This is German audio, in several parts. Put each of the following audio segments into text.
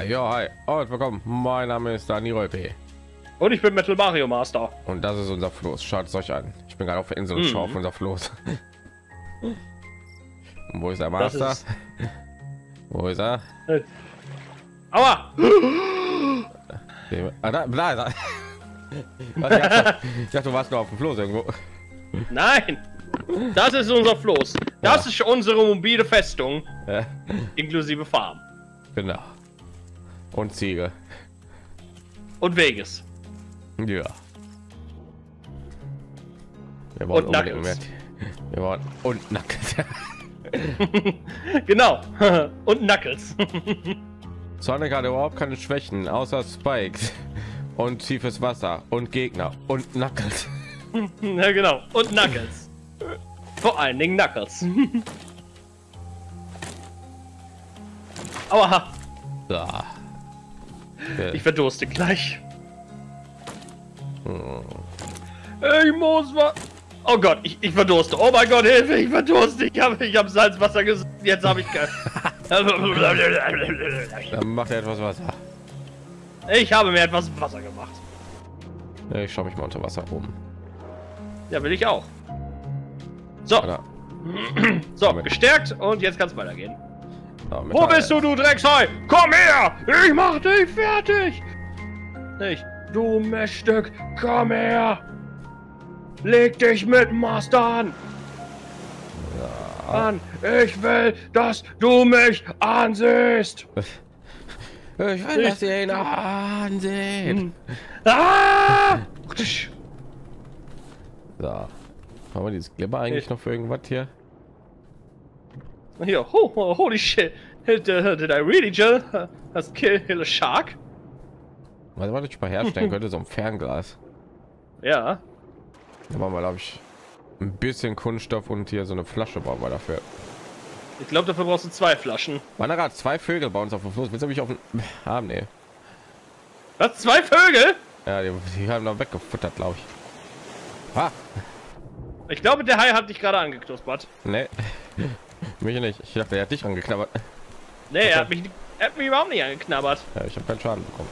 Ja, hi und willkommen. Mein Name ist Daniel P. Und ich bin Metal Mario Master. Und das ist unser Floß. Schaut es euch an. Ich bin gerade auf der Insel und schaue auf unser Floß. Und wo ist der Master? Ist... Wo ist er? Aua! Da. Ich dachte, du warst nur auf dem Floß irgendwo. Nein! Das ist unser Floß. Das ist unsere mobile Festung. Ja. Inklusive Farm. Genau. Und Ziege. Und Vegas. Ja. Wir wollen und Knuckles. Wir wollen und Knuckles. Genau. Und Knuckles. Sonic hat überhaupt keine Schwächen, außer Spikes und tiefes Wasser und Gegner und Knuckles. Ja, genau. Und Knuckles. Vor allen Dingen Knuckles. Aua. Ja. Ich verdurste gleich. Ich muss was. Oh Gott, ich verdurste. Oh mein Gott, Hilfe, ich verdurste. Ich hab Salzwasser gesucht. Jetzt habe ich kein... Dann macht er etwas Wasser. Ich habe mir etwas Wasser gemacht. Ich schaue mich mal unter Wasser um. Ja, will ich auch. So. Oder? So, gestärkt und jetzt kann es weitergehen. Ja, Wo bist du, du Dreckshai? Komm her! Ich mach dich fertig! Nicht. Du Miststück, komm her! Leg dich mit Master an! An! Ich will, dass du mich ansiehst! Ich will, dass ihr ihn ansehen. Ah! So. Haben wir dieses Glimmer eigentlich noch für irgendwas hier? Hier, holy shit! Did I really just kill a shark? Was man nicht mal herstellen könnte, so ein Fernglas. Ja. Da machen wir, glaube ich, ein bisschen Kunststoff und hier so eine Flasche bauen wir dafür. Ich glaube, dafür brauchst du 2 Flaschen. Waren da gerade 2 Vögel bei uns auf dem Fluss? Willst du mich auf den Arm nehmen? Was? 2 Vögel? Ja, die haben noch weggefuttert, glaube ich. Ah, Ich glaube, der Hai hat dich gerade angeknuspert. nee. Mich nicht. Ich dachte, er hat dich angeknabbert. Nee, er hat mich überhaupt nicht angeknabbert. Ja, ich habe keinen Schaden bekommen.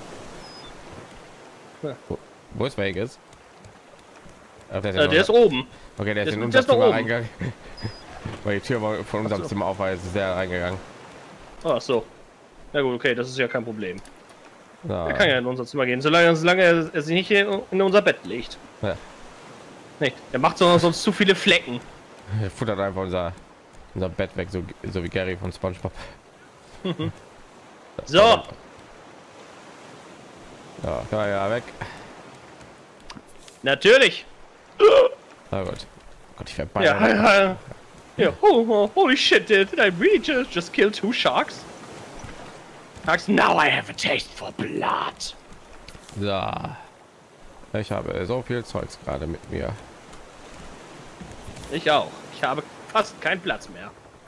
Wo ist Vegas? Ach, Der ist oben. Okay, der ist in der unser ist noch Zimmer oben. reingegangen. Weil die Tür war von unserem Zimmer auf, war ist der reingegangen. Ach so. Na gut, okay, das ist ja kein Problem. Ja. Er kann ja in unser Zimmer gehen, solange er sich nicht in unser Bett legt. Ja. Nicht. Er macht sonst zu viele Flecken. Er futtert einfach unser Bett weg, so wie Gary von SpongeBob. So. Ja, weg. Natürlich. Na gut. Gott, ich werde Ja. Yeah. Oh, holy shit, did I really just kill 2 sharks? Sharks, now I have a taste for blood. So. Ich habe so viel Zeugs gerade mit mir. Ich auch. Ich habe fast keinen Platz mehr.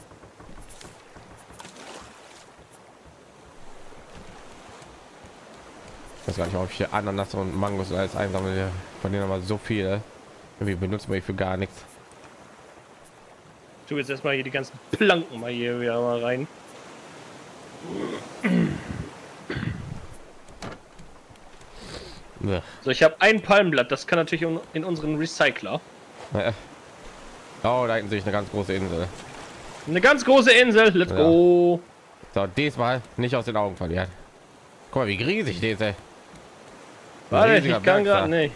Ich weiß gar nicht, ob ich hier Ananas und Mangos als einsammle. Von denen aber so viele. Irgendwie benutzen wir für gar nichts. Ich tue jetzt erstmal hier die ganzen Planken mal hier wieder mal rein. Ja. So, ich habe ein Palmblatt, das kann natürlich in unseren Recycler. Oh, da hinten sehe ich eine ganz große Insel. Eine ganz große Insel, let's go. So, diesmal nicht aus den Augen verlieren. Guck mal, wie riesig die ist, ey. Warte, ich kann gerade nicht.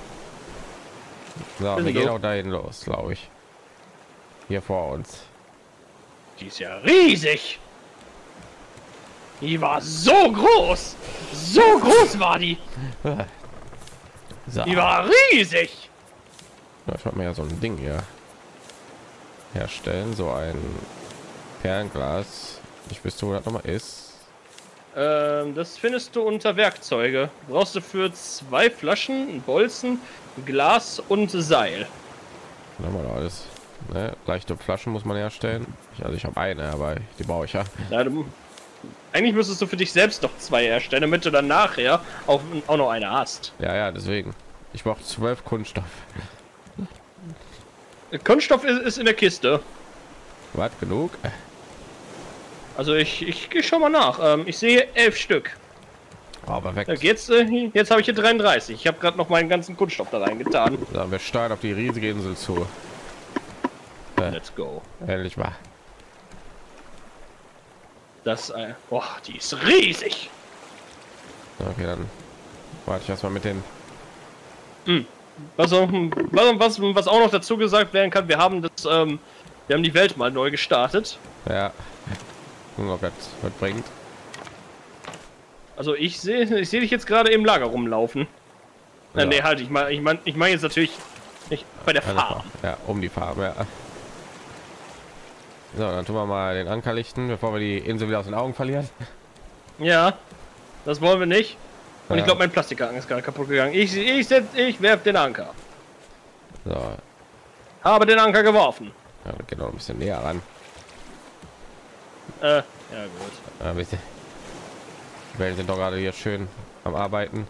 So, wir gehen auch dahin los, glaube ich. Hier vor uns. Die ist ja riesig. Die war so groß. So groß war die. So. Die war riesig. Ja, ich wollte mir ja so ein Ding hier herstellen, so ein Fernglas. Ich wüsste, wo das nochmal ist. Das findest du unter Werkzeuge. Brauchst du für 2 Flaschen, ein Bolzen, Glas und Seil. Dann haben wir da alles. Ne? Leichte Flaschen muss man herstellen. Ich habe eine, aber die baue ich ja. Eigentlich müsstest du für dich selbst noch 2 herstellen, damit du dann nachher auch noch eine hast. Ja, deswegen. Ich brauche 12 Kunststoff. Kunststoff ist in der Kiste. Was genug? Also ich gehe schon mal nach. Ich sehe 11 Stück. Aber weg. Jetzt habe ich hier 33. Ich habe gerade noch meinen ganzen Kunststoff da reingetan. So, wir steuern auf die riesige Insel zu. Let's go. Endlich mal. Das, boah, die ist riesig. Okay, dann warte ich erstmal mit den. Was auch noch dazu gesagt werden kann, wir haben die Welt mal neu gestartet. Ja. Gucken, ob das was bringt. Also ich sehe dich jetzt gerade im Lager rumlaufen. Ja. Nee, halt, ich meine jetzt natürlich nicht bei der Farm. Ja, um die Farm, ja. So, dann tun wir mal den Anker lichten, bevor wir die Insel wieder aus den Augen verlieren. Ja, das wollen wir nicht. Und Ja. ich glaube, mein Plastikhaken ist gerade kaputt gegangen. Ich werf den Anker. So, Habe den Anker geworfen. ja, wir gehen noch ein bisschen näher ran. Ja gut. Ein bisschen. Die Wellen sind doch gerade hier schön am Arbeiten.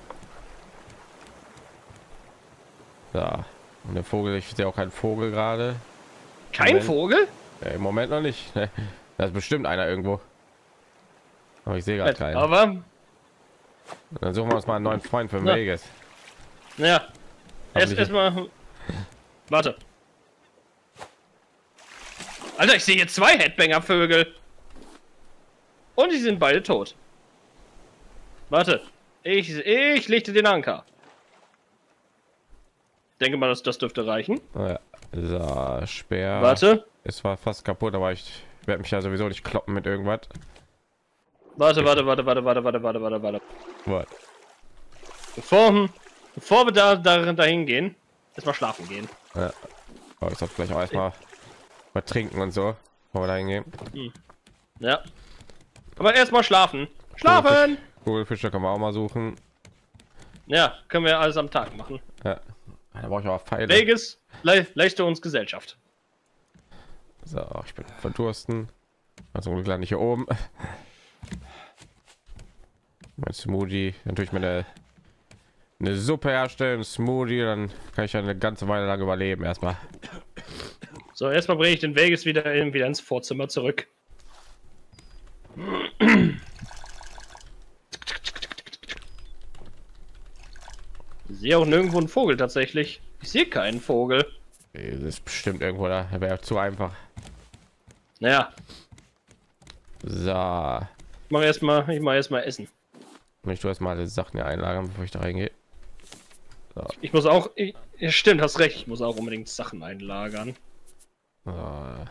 So, und der Vogel, ich sehe auch keinen Vogel gerade. Kein Moment. Vogel? Ja, im Moment noch nicht. Da ist bestimmt einer irgendwo. Aber ich sehe gerade keinen. Aber, Dann suchen wir uns mal einen neuen Freund für Ja. Vegas. ja. Hoffentlich- Erstmal. Warte. Alter, ich sehe hier 2 Headbanger-Vögel. Und die sind beide tot. Warte. Ich lichte den Anker. Denke mal, das dürfte reichen. Ja. So, Speer. Warte. Es war fast kaputt, aber ich werde mich ja sowieso nicht kloppen mit irgendwas. Warte. What? Bevor wir dahin gehen, erstmal schlafen gehen. Ja. Aber ich sollte vielleicht auch erstmal mal trinken und so, bevor wir da hingehen. Ja. Aber erstmal schlafen. Schlafen! Kugelfische kann man auch mal suchen. Ja, können wir alles am Tag machen. Ja. Da brauche ich aber Pfeile. Vegas, leiste uns Gesellschaft. So, ich bin verdursten. Also Glück nicht hier oben. Mein Smoothie, natürlich mit eine Suppe herstellen, Smoothie, dann kann ich ja eine ganze Weile lang überleben erstmal. So, erstmal bringe ich den Vegas wieder ins Vorzimmer zurück. Ich sehe auch nirgendwo einen Vogel tatsächlich. Ich sehe keinen Vogel. Das ist bestimmt irgendwo da, wäre zu einfach. Naja, So, ich mache erstmal Essen. und ich tue erst mal alle Sachen hier einlagern, bevor ich da reingehe. Ich muss auch. Ja, stimmt, hast recht. Ich muss auch unbedingt Sachen einlagern. So.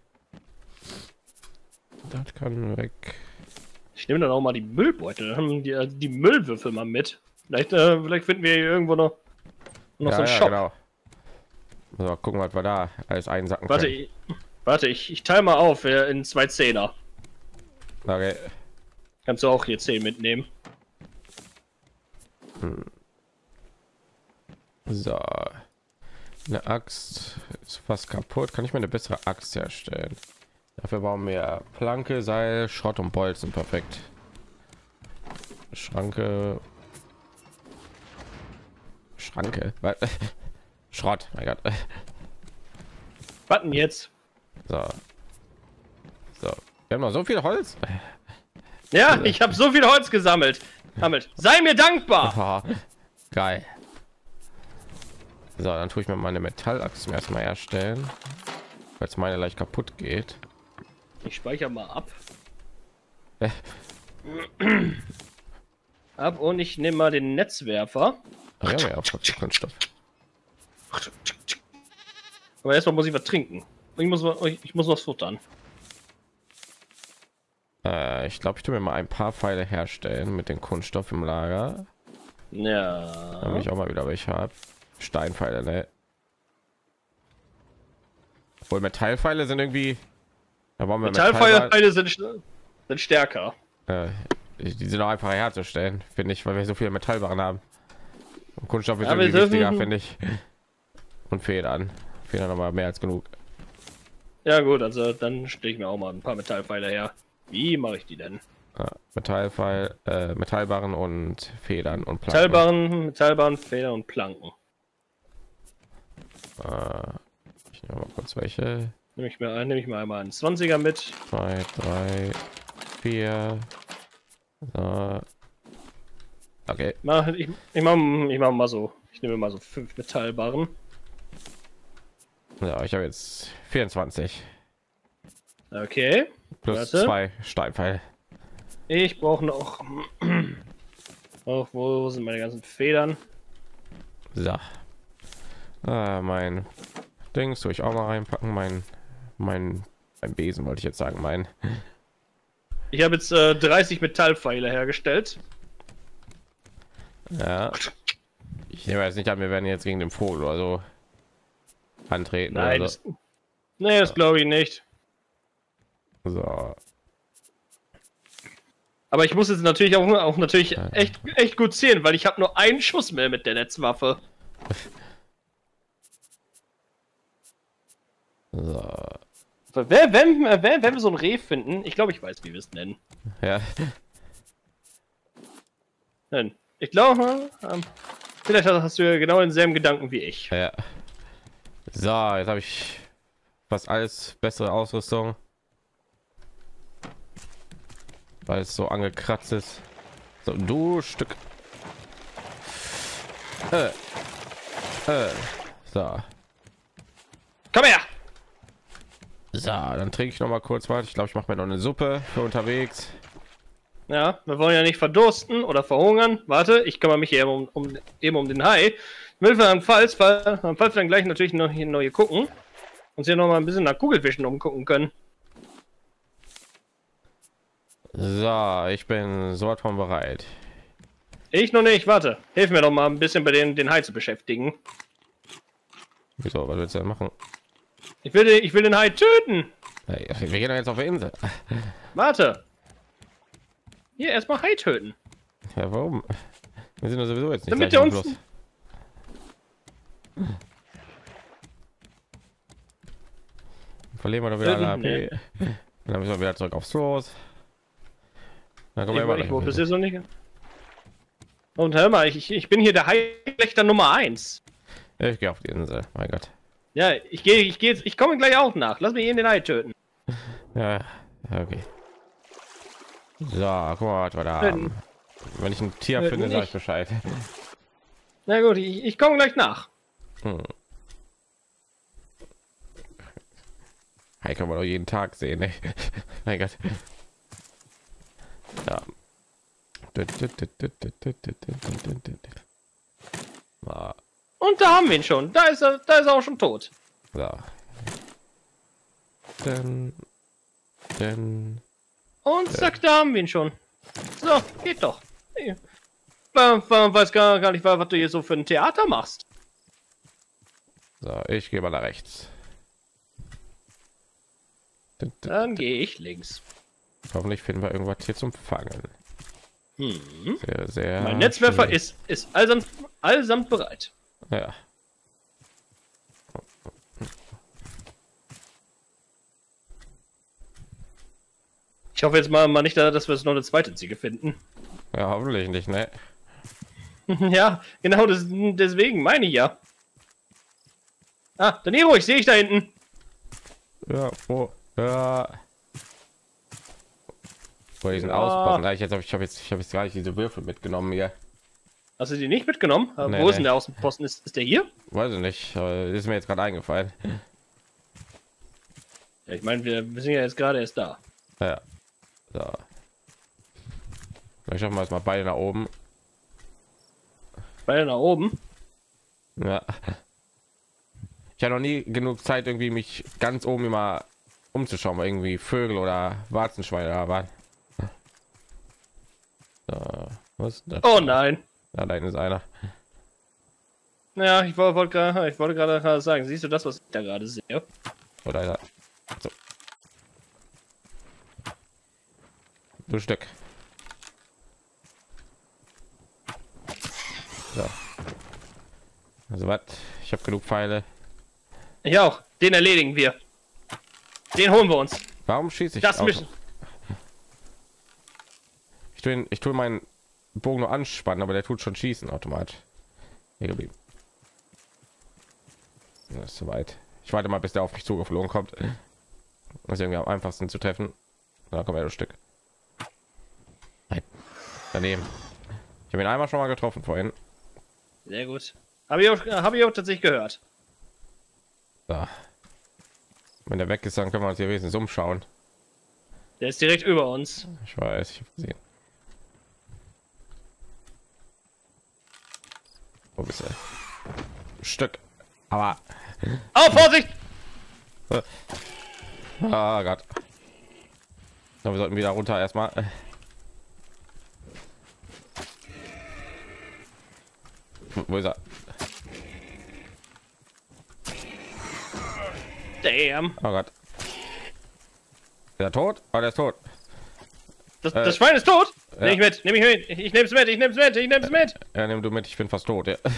Das kann weg. Ich nehme dann auch mal die Müllbeutel, die Müllwürfel mal mit. Vielleicht finden wir hier irgendwo noch so einen Shop. Genau. So, gucken, was wir da alles einsacken Warte, können. ich teile mal auf in 2 Zehner. Okay. Kannst du auch hier 10 mitnehmen. So. Eine Axt ist fast kaputt. Kann ich mir eine bessere Axt herstellen? Dafür brauchen wir Planke, Seil, Schrott und Bolzen. Perfekt. Schranke. Was? Schrott, mein Gott. Warten jetzt. So. So. Wir haben noch so viel Holz. Ja, ich habe so viel Holz gesammelt. Sei mir dankbar. Oh, geil. So, dann tue ich mir meine Metallachs zum ersten Mal herstellen, weil es meine leicht kaputt geht. Ich speichere mal ab. Äh. Und ich nehme mal den Netzwerfer. Ach, ja, ja, Kunststoff. Aber erstmal muss ich was trinken. Ich muss was futtern. Ich glaube, ich tue mir mal ein paar Pfeile herstellen mit dem Kunststoff im Lager, Ja. damit ich auch mal wieder welche habe. Steinpfeile, ne? Obwohl Metallpfeile sind irgendwie. Da wollen wir Metallfeuerpfeile sind stärker. die sind auch einfacher herzustellen, finde ich, weil wir so viele Metallbarren haben. Und Kunststoff ist Ja, irgendwie wichtiger, finde ich. Und Federn aber mehr als genug. Ja gut, also dann stelle ich mir auch mal ein paar Metallpfeile her. Wie mache ich die denn? Ja, Metallbarren und Federn und Planken. Metallbarren, Federn und Planken. Ich nehme mal kurz welche. Nehme ich mir einmal einen 20er mit. 2, 3, 4. So. Okay. Ich mach mal so. Ich nehme mal so 5 Metallbarren. Ja, ich habe jetzt 24 Okay. plus Warte. 2 Steinpfeile. Ich brauche noch. Oh, wo sind meine ganzen Federn? So. Mein Dings soll ich auch mal reinpacken. Mein Besen wollte ich jetzt sagen. Ich habe jetzt 30 Metallpfeile hergestellt. Ja. Ich nehme jetzt nicht an, wir werden jetzt gegen den Vogel oder so antreten. Nein, oder so. das glaube ich nicht. So. Aber ich muss jetzt natürlich auch natürlich echt gut zählen, weil ich habe nur einen Schuss mehr mit der Netzwaffe. So. Wenn wir so ein Reh finden, ich glaube, ich weiß, wie wir es nennen. Ja. Ich glaube, vielleicht hast du ja genau denselben Gedanken wie ich. Ja. So, jetzt habe ich fast alles bessere Ausrüstung, weil es so angekratzt ist. So, du Stück. So. Komm her! So, dann trinke ich noch mal kurz was. Ich glaube, ich mache mir noch eine Suppe für unterwegs. Ja, wir wollen ja nicht verdursten oder verhungern. Warte, ich kümmere mich hier um den Hai. Will wir falls wir dann gleich natürlich noch hier gucken und hier noch mal ein bisschen nach Kugelfischen umgucken können. So, ich bin sofort von bereit. Ich noch nicht, warte. Hilf mir doch mal ein bisschen bei den Hai zu beschäftigen. Wieso, was willst du denn machen? Ich will den Hai töten. Hey, wir gehen doch jetzt auf der Insel. Warte. Hier, erstmal Hai töten. Ja, warum? Wir sind doch sowieso jetzt nicht Damit gleich der am uns... Schluss. Verlieren wir doch wieder alle Nee. AP. Dann müssen wir wieder zurück aufs Floß. Dann kommen wir immer Wo bist du so nicht? Und hör mal, ich bin hier der Haiwächter Nummer 1. Ich gehe auf die Insel, mein Gott. Ja, ich komme gleich auch nach. Lass mich ihn den Hai töten. Ja, okay. So, guck mal, was wir da haben. Wenn ich ein Tier finde, sage ich Bescheid. Na gut, ich komme gleich nach. Hai kann man doch jeden Tag sehen, ey. Mein Gott. Ja. Und da haben wir ihn schon. Da ist er auch schon tot. So. Und zack, da haben wir ihn schon. So, geht doch. Weiß gar nicht, was du hier so für ein Theater machst. So, ich gehe mal nach rechts. Dann gehe ich links. Hoffentlich finden wir irgendwas hier zum Fangen. Sehr, sehr. Mein Netzwerfer schön. ist allesamt bereit. Ja. Ich hoffe jetzt mal nicht, dass wir jetzt noch eine zweite Ziege finden. Ja, hoffentlich nicht, ne? Ja, genau deswegen meine ich ja. Ah, Danilo, ich sehe dich da hinten. Ja, wo? Ja. Wo diesen Auspassen. Ich habe jetzt gar nicht diese Würfel mitgenommen hier. Hast du die nicht mitgenommen? Nee, Wo ist nee. denn der Außenposten? Ist der hier? Weiß ich nicht, aber ist mir jetzt gerade eingefallen. Ja, ich meine, wir sind ja jetzt gerade erst da. Ja. So. Ich schaffen wir jetzt mal beide nach oben. Beide nach oben. Ja. Ich hatte noch nie genug Zeit, irgendwie mich ganz oben immer umzuschauen, weil irgendwie Vögel oder Warzenschweine da waren. So. Was ist das? Oh nein. Da ist einer. Naja, ich wollte gerade sagen, siehst du das, was ich da gerade sehe? Oder ist er? So. Du Stück. So. Also was? Ich habe genug Pfeile. Ich auch. Den erledigen wir. Den holen wir uns. Warum schieße ich? Das Auto? müssen. Ich tue meinen Bogen nur anspannen, aber der tut schon schießen automatisch. Hier geblieben. Das ist soweit. Ich warte mal, bis der auf mich zugeflogen kommt. Das ist irgendwie am einfachsten zu treffen. Da kommt er ein Stück. daneben. Ich habe ihn einmal schon mal getroffen vorhin. Sehr gut. Habe ich auch tatsächlich gehört. So. Wenn der weg ist, dann können wir uns hier wenigstens umschauen. Der ist direkt über uns. Ich weiß, ich habe gesehen. Wo bist du? Stück. Aber. Oh, Vorsicht! Ah Gott. So, wir sollten wieder runter erstmal. Wo ist er? Damn. Oh Gott. Ist er tot? Oh, der ist tot. Das Schwein ist tot? Ja. Nehme ich mit, nehme ich mit. Ich nehme es mit, ich nehme es mit, ich nehme es mit. Ja, nimm du mit, ich bin fast tot. Ja.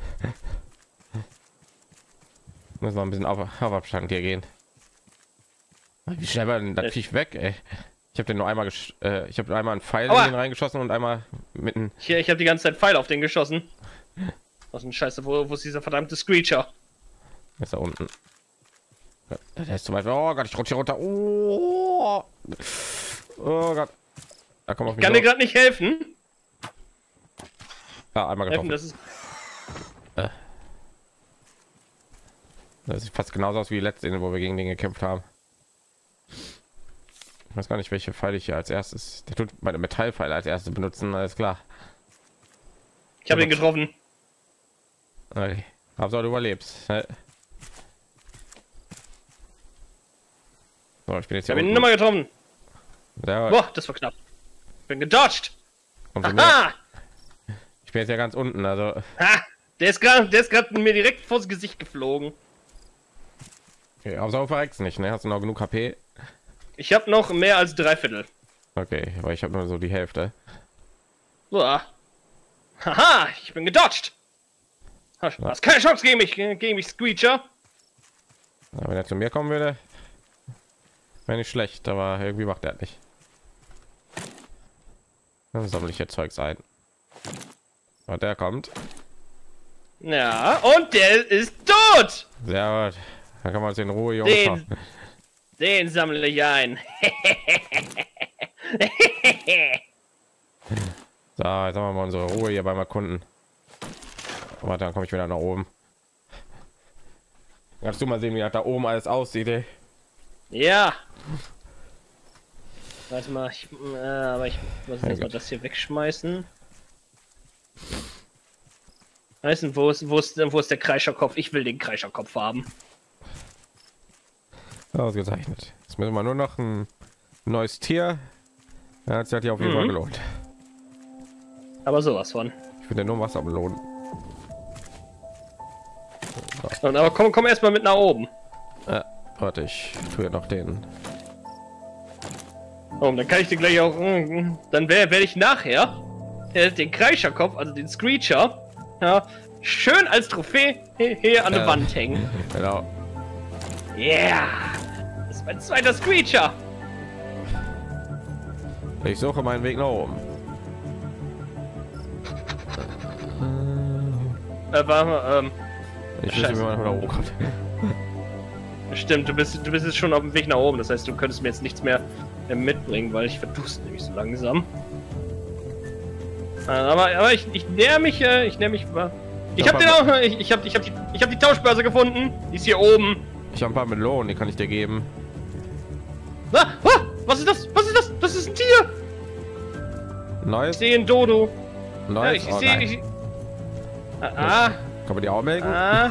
Müssen wir ein bisschen auf Abstand hier gehen. Wie schnell war denn das Viech weg, ey? Ich habe den nur einmal, ich habe einmal einen Pfeil in den reingeschossen und einmal mitten. Hier, ich habe die ganze Zeit Pfeil auf den geschossen. Was ein Scheiße, wo ist dieser verdammte Screecher? Ist da unten. Der ist zum Beispiel. Oh Gott, ich rutsche hier runter. Oh, oh Gott. Da kommt auf mich. Kann dir gerade nicht helfen. Ja, einmal getroffen. Das ist das sieht fast genauso aus wie die letzte, wo wir gegen den gekämpft haben. Ich weiß gar nicht, welche Pfeile ich hier als erstes. Der tut meine Metallpfeile als erstes benutzen, alles klar. Ich habe ihn getroffen. Okay. Hauptsache du überlebst. So, ich bin jetzt Ich habe ihn nochmal getroffen. Ja, Boah, das war knapp. Ich bin gedodged. aha! Ich bin jetzt ja ganz unten, also. Ha! Der ist gerade mir direkt vors Gesicht geflogen. Okay, Hauptsache verreckst nicht, ne? Hast du noch genug HP? Ich habe noch mehr als 3/4. Okay, aber ich habe nur so die Hälfte. Boah. Haha, ich bin gedodged. Hast keine Chance gegen mich, Screecher. Ja, wenn er zu mir kommen würde, wäre nicht schlecht, aber irgendwie macht er nicht. Dann sammle ich jetzt Zeugs ein. Und der kommt. Ja, und der ist tot. Sehr gut. Dann kann man uns in Ruhe hier umschauen. Den sammle ich ein. So, jetzt haben wir mal unsere Ruhe hier beim Erkunden. Aber dann komme ich wieder nach oben. Kannst du mal sehen, wie das da oben alles aussieht, ey? Ja. Warte mal, aber ich muss jetzt mal das hier wegschmeißen. Weißt du, wo ist der Kreischerkopf? Ich will den Kreischerkopf haben. Ausgezeichnet. Jetzt müssen wir nur noch ein neues Tier. Ja, das hat hier auf jeden Fall gelohnt. Aber sowas von. Ich finde nur Wasser belohnen. Und aber komm erstmal mit nach oben. Warte, ich tue ja noch den. Oh, dann kann ich dir gleich auch. Dann werde ich nachher den Kreischerkopf, also den Screecher, ja, schön als Trophäe hier an der Wand hängen. Genau. Yeah! Das ist mein zweiter Screecher! Ich suche meinen Weg nach oben. Ich weiß nicht, wie man nach oben kommt. Stimmt, du bist jetzt schon auf dem Weg nach oben. Das heißt, du könntest mir jetzt nichts mehr mitbringen, weil ich verdurste nämlich so langsam. Aber ich näher mich, ich habe den auch, ich habe die Tauschbörse gefunden. Die ist hier oben. Ich habe ein paar Melonen, die kann ich dir geben. Was ist das? Was ist das? Das ist ein Tier. Neues? Ich sehe ein Dodo. Neues? Ja, ich sehe. Kann man die auch melden?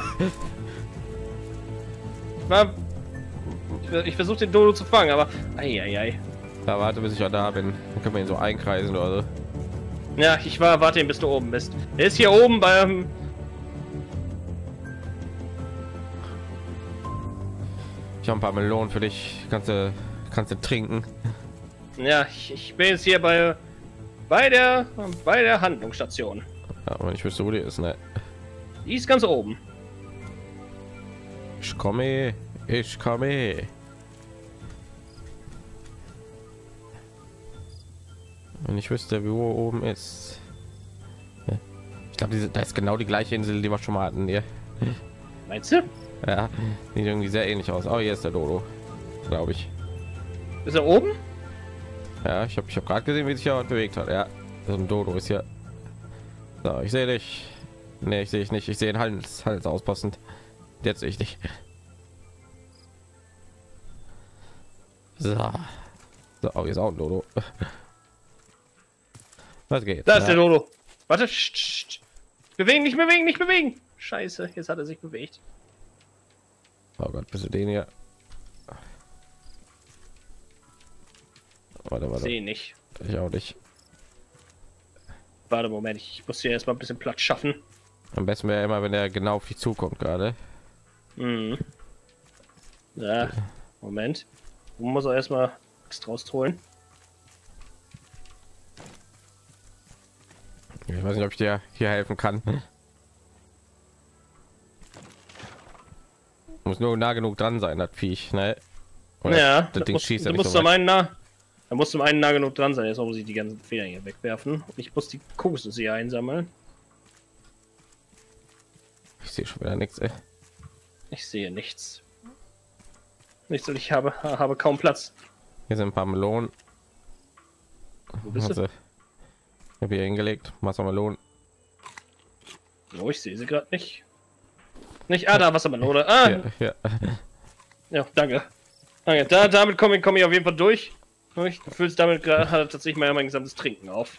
Ich versuche den Dodo zu fangen, aber eieiei. Da warte, bis ich ja da bin. Dann können wir ihn so einkreisen oder so. Ja, ich warte ihn, bis du oben bist. Er ist hier oben beim. Ich habe ein paar Melonen für dich. Kannst du trinken. Ja, ich bin jetzt hier bei der Handlungsstation. Ja, aber ich wüsste, wo die ist, ne? Die ist ganz oben. Ich komme. Wenn ich wüsste, wo oben ist. Ich glaube, da ist genau die gleiche Insel, die wir schon mal hatten hier. Meinst du? Ja, sieht irgendwie sehr ähnlich aus. Oh, hier ist der Dodo, glaube ich. Ist er oben? Ja, ich habe gerade gesehen, wie sich ja bewegt hat. Ja. So ein Dodo ist ja. So, ich sehe dich. Nee, ich sehe ich nicht. Ich sehe ihn Hals auspassend. Jetzt sehe ich dich. So. So, oh, hier ist auch ein Dodo. Was geht? Da ist der Dodo. Warte. Bewegen, nicht bewegen, nicht bewegen. Scheiße, jetzt hat er sich bewegt. Oh Gott, bist du den hier? Warte. Sehe nicht. Ich auch nicht. Warte, Moment, ich muss hier erstmal ein bisschen Platz schaffen. Am besten wäre immer, wenn er genau auf dich zukommt gerade. Mhm. Ja, Moment. Man muss auch erstmal was rausholen. Ich weiß nicht, ob ich dir hier helfen kann. Muss nur nah genug dran sein, das Viech, ne? Oder Ja, das Ding schießt ja du nicht musst so zum weit. einen da musst zum einen nah genug dran sein. Jetzt muss ich die ganzen Federn hier wegwerfen. Und ich muss die Kokosnüsse hier einsammeln. Ich sehe schon wieder nichts, ey. Ich sehe nichts. Nichts und ich habe kaum Platz. Hier sind ein paar Melonen. Wo bist du? Ich habe hier hingelegt. Wassermelonen. Oh, ich sehe sie gerade nicht. Nicht, da Wassermelone. Ah, Hier. ja, danke. Danke. Damit komme ich auf jeden Fall durch. Du füllst damit gerade tatsächlich mein gesamtes Trinken auf.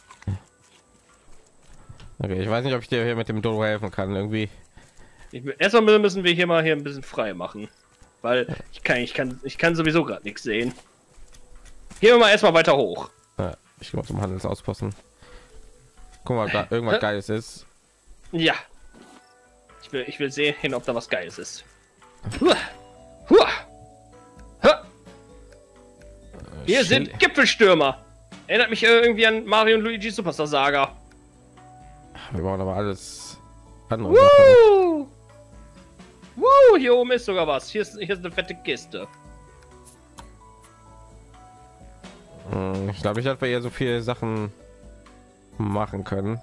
Okay, ich weiß nicht, ob ich dir hier mit dem Dodo helfen kann. Irgendwie. Erstmal müssen wir hier mal ein bisschen frei machen. Weil ich kann sowieso gerade nichts sehen. Gehen wir mal erstmal weiter hoch. Ja, ich gehe mal zum Handelsausposten. Guck mal, ob da irgendwas Geiles ist. Ja. Ich will sehen, ob da was Geiles ist. Huah. Huah. Ha. Hier sind Gipfelstürmer. Erinnert mich irgendwie an Mario und Luigi Superstar Saga. Wir brauchen aber alles andere Sachen. Hier oben ist sogar was. Hier ist eine fette Kiste. Ich glaube nicht, dass wir hier so viele Sachen machen können.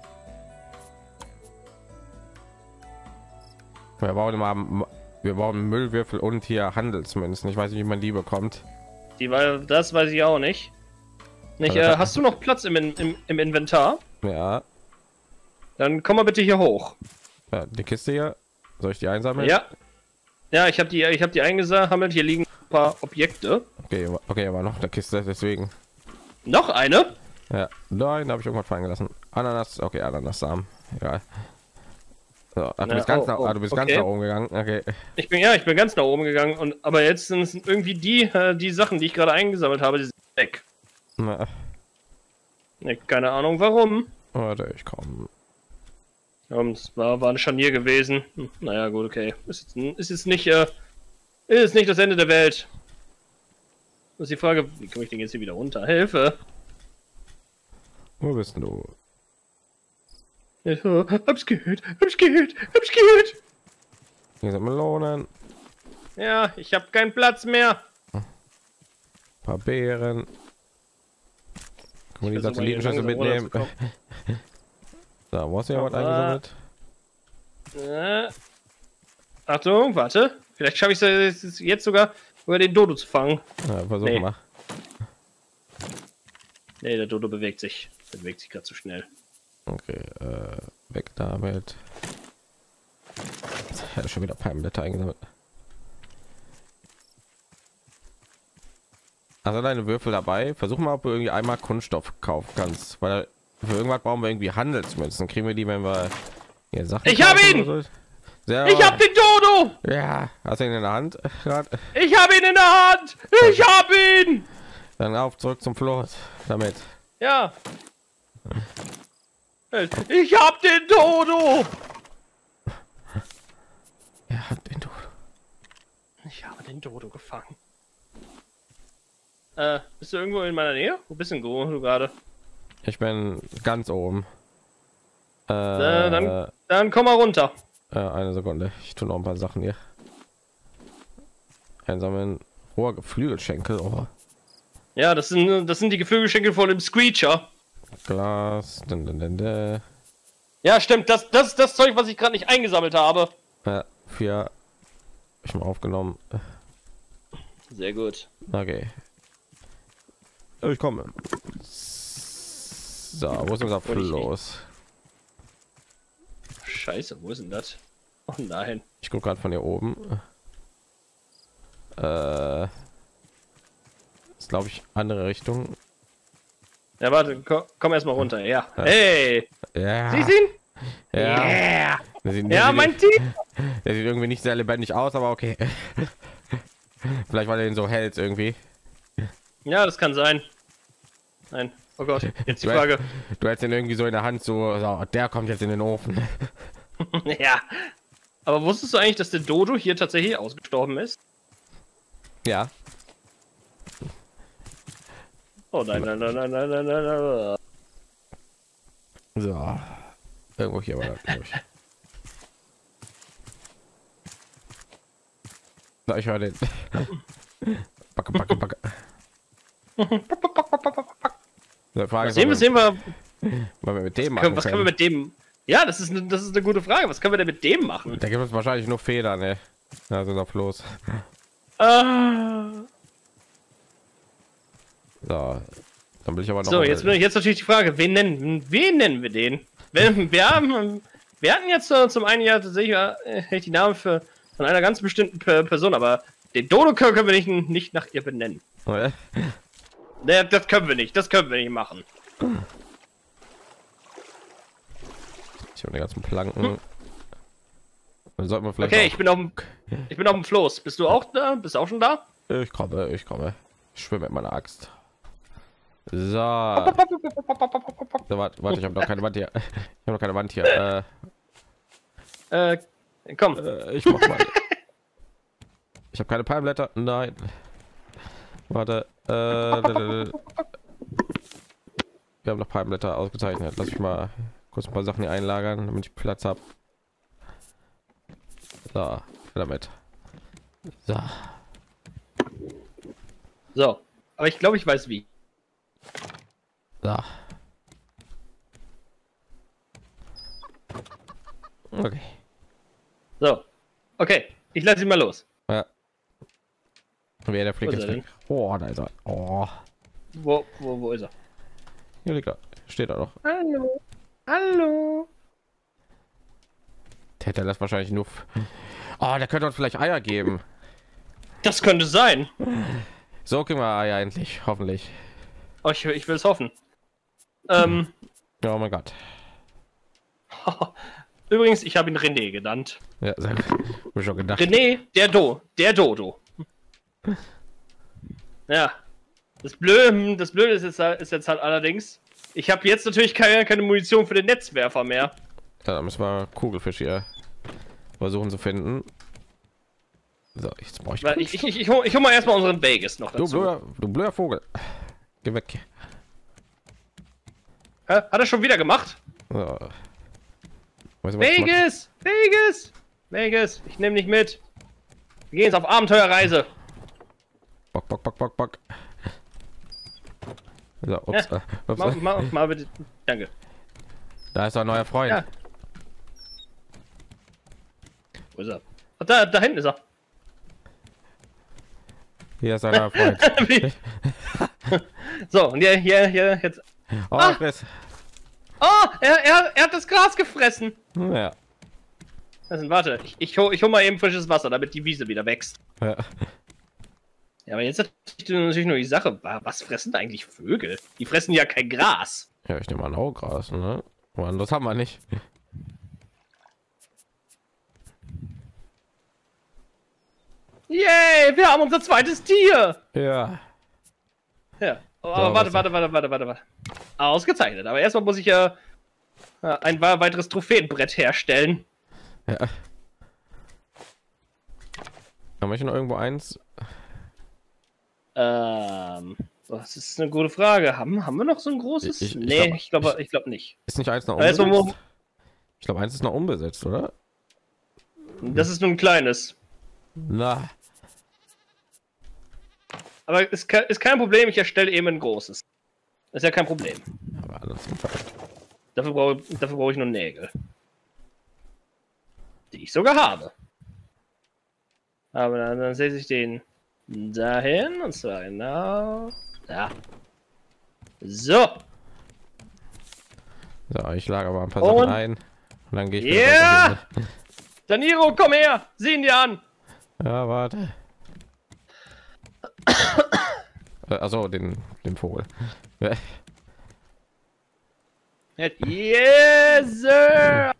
Wir brauchen Müllwürfel und hier Handelsmünzen. Ich weiß nicht, wie man die bekommt. Das weiß ich auch nicht. Hast du noch Platz im Inventar? Ja. Dann komm mal bitte hier hoch. Ja, die Kiste hier. Soll ich die einsammeln? Ja. Ja, ich habe die eingesammelt. Hier liegen ein paar Objekte. Okay, aber noch eine Kiste, deswegen. Noch eine? Ja, nein, da habe ich irgendwas fallen gelassen. Ananas, okay, Ananassamen. Egal. So, du bist ganz nach oben gegangen. Okay. Ich bin ganz nach oben gegangen aber jetzt sind irgendwie die Sachen, die ich gerade eingesammelt habe, die sind weg. Na. Keine Ahnung warum. Warte, ich komme. Es war ein Scharnier gewesen. Naja, gut, okay. Ist jetzt nicht das Ende der Welt. Das ist die Frage, wie komme ich denn jetzt hier wieder runter? Hilfe! Wo bist du? Hab's gehört. Hier sind Melonen. Ja, ich habe keinen Platz mehr. Ein paar Beeren. Kann man die Satellitenschüssel mitnehmen? Da, wo hast du ja was eingesammelt? Achtung, warte. Vielleicht schaffe ich es jetzt sogar, über den Dodo zu fangen. Ja, versuch mal. Nee, der Dodo bewegt sich. Der bewegt sich gerade zu schnell. Okay, weg damit. Ja, schon wieder Palmblätter eingesammelt. Also deine Würfel dabei. Versuch mal, ob du irgendwie einmal Kunststoff kaufen kannst, weil für irgendwas brauchen wir irgendwie Handelsmünzen. Kriegen wir die, wenn wir hier Sachen. Ich habe ihn! So? Ich habe den Dodo! Ja, hast du ihn in der Hand? Ich habe ihn in der Hand! Ich habe ihn! Dann auf zurück zum Floß damit. Ja. Ich hab den Dodo! Ja, hab den Dodo. Ich habe den Dodo gefangen. Bist du irgendwo in meiner Nähe? Wo bist du gerade? Ich bin ganz oben. Dann komm mal runter. Eine Sekunde. Ich tue noch ein paar Sachen hier. Einsammeln. Hoher Geflügelschenkel. Oh. Ja, das sind die Geflügelschenkel von dem Screecher. Glas. Ja, stimmt. Das ist das Zeug, was ich gerade nicht eingesammelt habe. Ja, 4. Ich mal aufgenommen. Sehr gut. Okay. Ich komme. So, wo ist unser Floß? Scheiße, wo ist denn das? Oh nein. Ich gucke gerade von hier oben. Ist glaube ich andere Richtung. Ja, warte, komm erst mal runter. Ja. Hey! Ja. Siehst du ihn? Ja. Yeah. Ja, mein Team! Der sieht irgendwie nicht sehr lebendig aus, aber okay. Vielleicht weil er ihn so hält irgendwie. Ja, das kann sein. Nein. Oh Gott, jetzt die Frage. Du hältst ihn irgendwie so in der Hand, so der kommt jetzt in den Ofen. Ja. Aber wusstest du eigentlich, dass der Dodo hier tatsächlich ausgestorben ist? Ja. Oh nein, nein, nein, nein, nein, nein, nein, nein. So. Irgendwo hier war das, glaube ich. So, ich höre den. Backe, backe, backe. So, Frage ist, Sehen wir. was wir mit dem machen Was können wir mit dem? Ja, das ist eine gute Frage. Was können wir denn mit dem machen? Da gibt es wahrscheinlich nur Federn, ne? Also noch Floß. Ah. So, dann will ich aber noch. So, jetzt natürlich die Frage, wen nennen wir den? Wir hatten jetzt zum einen Jahr tatsächlich die Namen von einer ganz bestimmten Person, aber den Dodo können wir nicht nach ihr benennen. Oder? Ne, das können wir nicht machen. Ich habe die ganzen Planken. Dann sollten wir vielleicht. Okay, ich bin auf dem Floß. Bist du auch da? Bist du auch schon da? Ich komme. Ich schwimme mit meiner Axt. So. So, warte, ich habe noch keine Wand hier. Ich habe noch keine Wand hier. Komm. Ich mach mal. Ich habe keine Palmblätter. Nein. Warte. Wir haben noch Palmblätter ausgezeichnet. Lass ich mal kurz ein paar Sachen hier einlagern, damit ich Platz habe. So, damit. So. So. Aber ich glaube, ich weiß wie. So. Okay. So. Okay. Ich lasse ihn mal los. Ja. Wer der fliegt Wo ist jetzt er weg? Oh, da ist er. Oh. Wo ist er? Hier liegt er. Steht er noch. Hallo. Hallo. Der hätte das wahrscheinlich nur. Oh, der könnte uns vielleicht Eier geben. Das könnte sein. So kriegen wir Eier endlich, hoffentlich. Oh, ich will es hoffen. Oh mein Gott. Übrigens, ich habe ihn René genannt. Ja, sehr gut. Hab ich schon gedacht. René, der Dodo. Ja. Das Blöde ist jetzt halt allerdings, ich habe jetzt natürlich keine Munition für den Netzwerfer mehr. Ja, da müssen wir Kugelfisch hier versuchen zu finden. So, jetzt brauche ich. Ich hol mal erstmal unseren Vegas noch dazu. Du blöder Vogel. Geh weg. Hat er schon wieder gemacht? So. Vegas! Ich nehme dich mit. Wir gehen jetzt auf Abenteuerreise. Bock. So, ups, Ja, ups. mal bitte. Danke. Da ist ein neuer Freund. Ja. Wo ist er? Ach, da hinten ist er. Hier ist ein neuer Freund. So, und hier jetzt. Oh, Chris. Oh, er hat das Gras gefressen. Ja. Also, warte, ich hol mal eben frisches Wasser, damit die Wiese wieder wächst. Ja. Ja, aber jetzt natürlich nur die Sache, was fressen eigentlich Vögel? Die fressen ja kein Gras. Ja, ich nehme an Augras, ne? Mann, das haben wir nicht. Yay, wir haben unser zweites Tier. Ja. Ja, aber So, warte. Ausgezeichnet, aber erstmal muss ich ja ein weiteres Trophäenbrett herstellen. Ja. Haben wir schon irgendwo eins? Das ist eine gute Frage. Haben wir noch so ein großes? Ich glaube nicht. Ist nicht eins noch Also, unbesetzt? Ich glaube, eins ist noch unbesetzt, oder? das ist nur ein kleines. Na. Aber ist kein Problem, ich erstelle eben ein großes. Ist ja kein Problem. Aber alles Dafür brauche ich nur Nägel. Die ich sogar habe. Aber dann setze ich den dahin, und zwar genau da. So. So, ich lage aber ein paar Sachen ein. Und dann gehe ich. Ja! Daniro, komm her! Sieh ihn dir an! Ja, warte. Also den Vogel. Yes, Sir!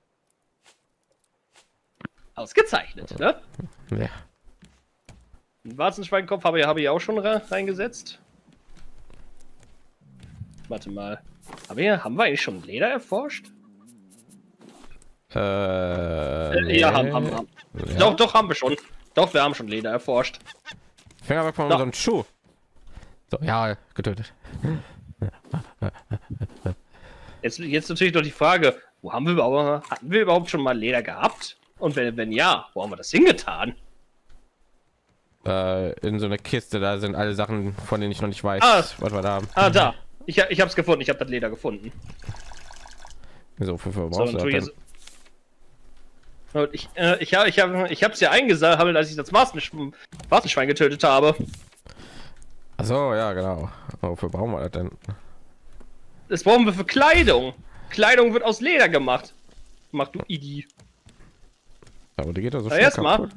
Ausgezeichnet, ne? Ja. Den Warzenschweinkopf habe ich auch schon reingesetzt. Warte mal. Haben wir eigentlich schon Leder erforscht? Nee. Ja, haben. Ja. Doch, haben wir schon. Doch, wir haben schon Leder erforscht. Finger weg von unserem Schuh. So, ja, getötet. Jetzt natürlich doch die Frage, hatten wir überhaupt schon mal Leder gehabt? Und wenn ja, wo haben wir das hingetan? In so eine Kiste, da sind alle Sachen, von denen ich noch nicht weiß, was wir da haben. Da. Ich habe es gefunden, ich habe das Leder gefunden. So, für brauchst du das und ich habe es ja eingesammelt, als ich das Warzenschwein getötet habe. Also ja, genau. Wofür brauchen wir das denn? Das brauchen wir für Kleidung. Kleidung wird aus Leder gemacht. Mach du Idi. Aber die geht doch so schnell kaputt.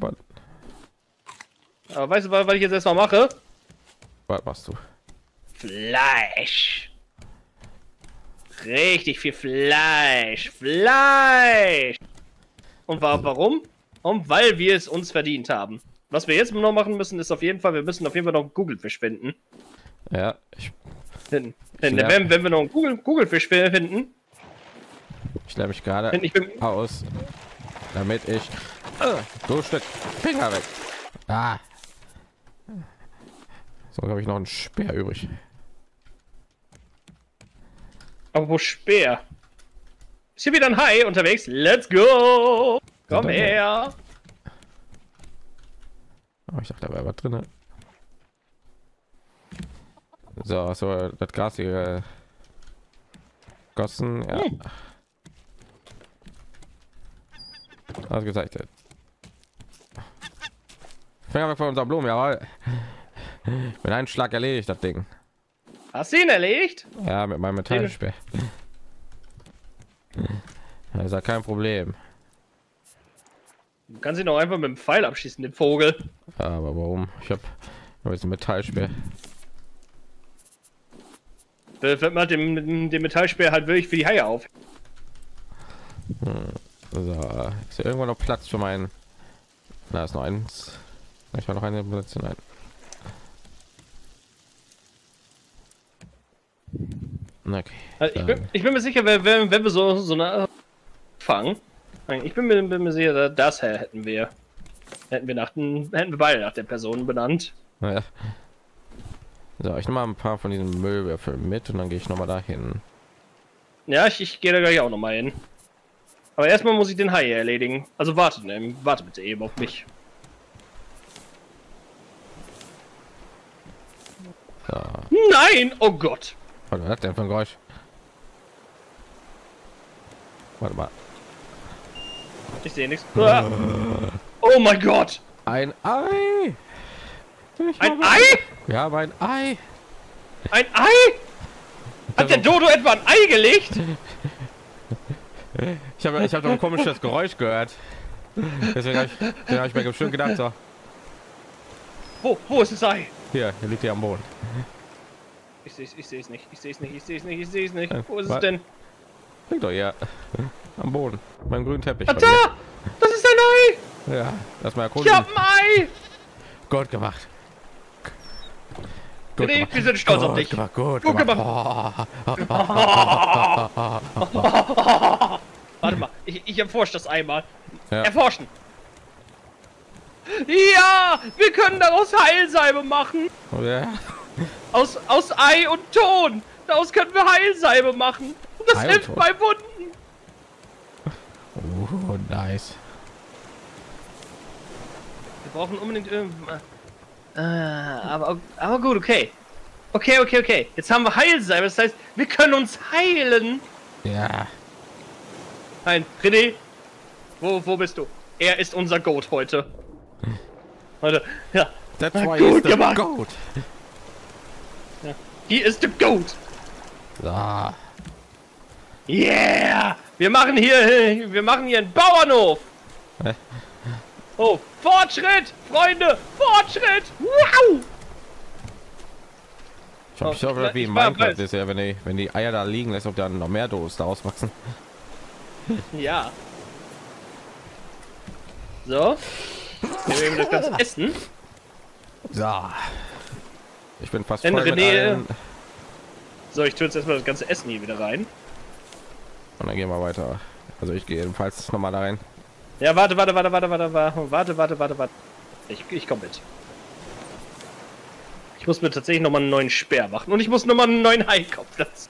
Aber weißt du, was ich jetzt erstmal mache? Was machst du? Fleisch. Richtig viel Fleisch. Fleisch. Und warum? Weil wir es uns verdient haben. Was wir jetzt noch machen müssen, ist wir müssen auf jeden Fall noch einen Kugelfisch finden. Ja, wenn wir noch einen Kugelfisch finden. Ich lerne mich gerade aus, damit ich so Stück Finger weg. So habe ich noch einen Speer übrig. Aber wo Speer? Ist hier wieder ein Hai unterwegs? Let's go! Komm her! Oh, ich dachte, da wäre was drin. So, das Gras hier gossen. Ja. Ausgezeichnet. Finger weg von unserer Blumen, jawohl. Mit einem Schlag erledigt das Ding. Hast du ihn erledigt? Ja, mit meinem Metallspeer. Das ist ja kein Problem. Du kannst ihn auch einfach mit dem Pfeil abschießen, den Vogel. Ja, aber warum? Ich habe jetzt ein Metallspeer. Wird man dem Metallspeer halt wirklich für die Haie auf. So, ist hier irgendwo noch Platz für meinen? Da ist noch eins. Ich war noch eine Platz. Nein. Okay. Also ich bin mir sicher, wenn wir so eine fangen, ich bin mir sicher, das hätten wir beide nach der Person benannt. Ja. So, ich nehme mal ein paar von diesen Müllwürfeln mit und dann gehe ich noch mal dahin. Ja, ich gehe da gleich auch noch mal hin. Aber erstmal muss ich den Hai erledigen. Also warte bitte eben auf mich. So. Nein! Oh Gott! Was hat denn für ein Geräusch? Warte mal. Ich sehe nichts. Oh mein Gott! Ein Ei! Ein Ei? Ja, mein Ei! Ein Ei? Hat der Dodo etwa ein Ei gelegt? Ich habe doch ein komisches Geräusch gehört. Deswegen habe ich mir bestimmt gedacht, so. Wo ist das Ei? Hier liegt hier am Boden. Ich sehe es nicht. Wo ist es denn? Liegt doch hier am Boden, beim grünen Teppich. Da! Das ist ein Ei! Ja, lass mal erkunden. Ich hab ein Ei! Gut gemacht. Nee, wir sind stolz auf dich. Gut gemacht. Warte mal, ich erforsche das einmal. Ja. Erforschen. Ja, wir können daraus Heilsalbe machen. Ja. Aus Ei und Ton. Daraus können wir Heilsalbe machen. Und das hilft bei Wunden. Oh, nice. Wir brauchen unbedingt aber gut, okay. Okay. Jetzt haben wir Heilsalbe, das heißt, wir können uns heilen. Ja. Nein, René, wo bist du? Er ist unser Goat heute. Ja. That's why he's the goat. Ja. He is the goat. So. Yeah! Wir machen hier einen Bauernhof. Oh, Fortschritt, Freunde, Fortschritt! Wow! Ich hoffe, wie in Minecraft ist ja, wenn die Eier da liegen lässt, ob dann noch mehr Dos daraus wachsen. Ja. So. Wir nehmen das ganze Essen. So. Ich bin fast voll voll René. So, ich tue jetzt erstmal das ganze Essen hier wieder rein. Und dann gehen wir weiter. Also ich gehe jedenfalls noch mal da rein. Ja, warte. Ich komme mit. Ich muss mir tatsächlich noch mal einen neuen Speer machen und ich muss noch mal einen neuen Haikopf dazu.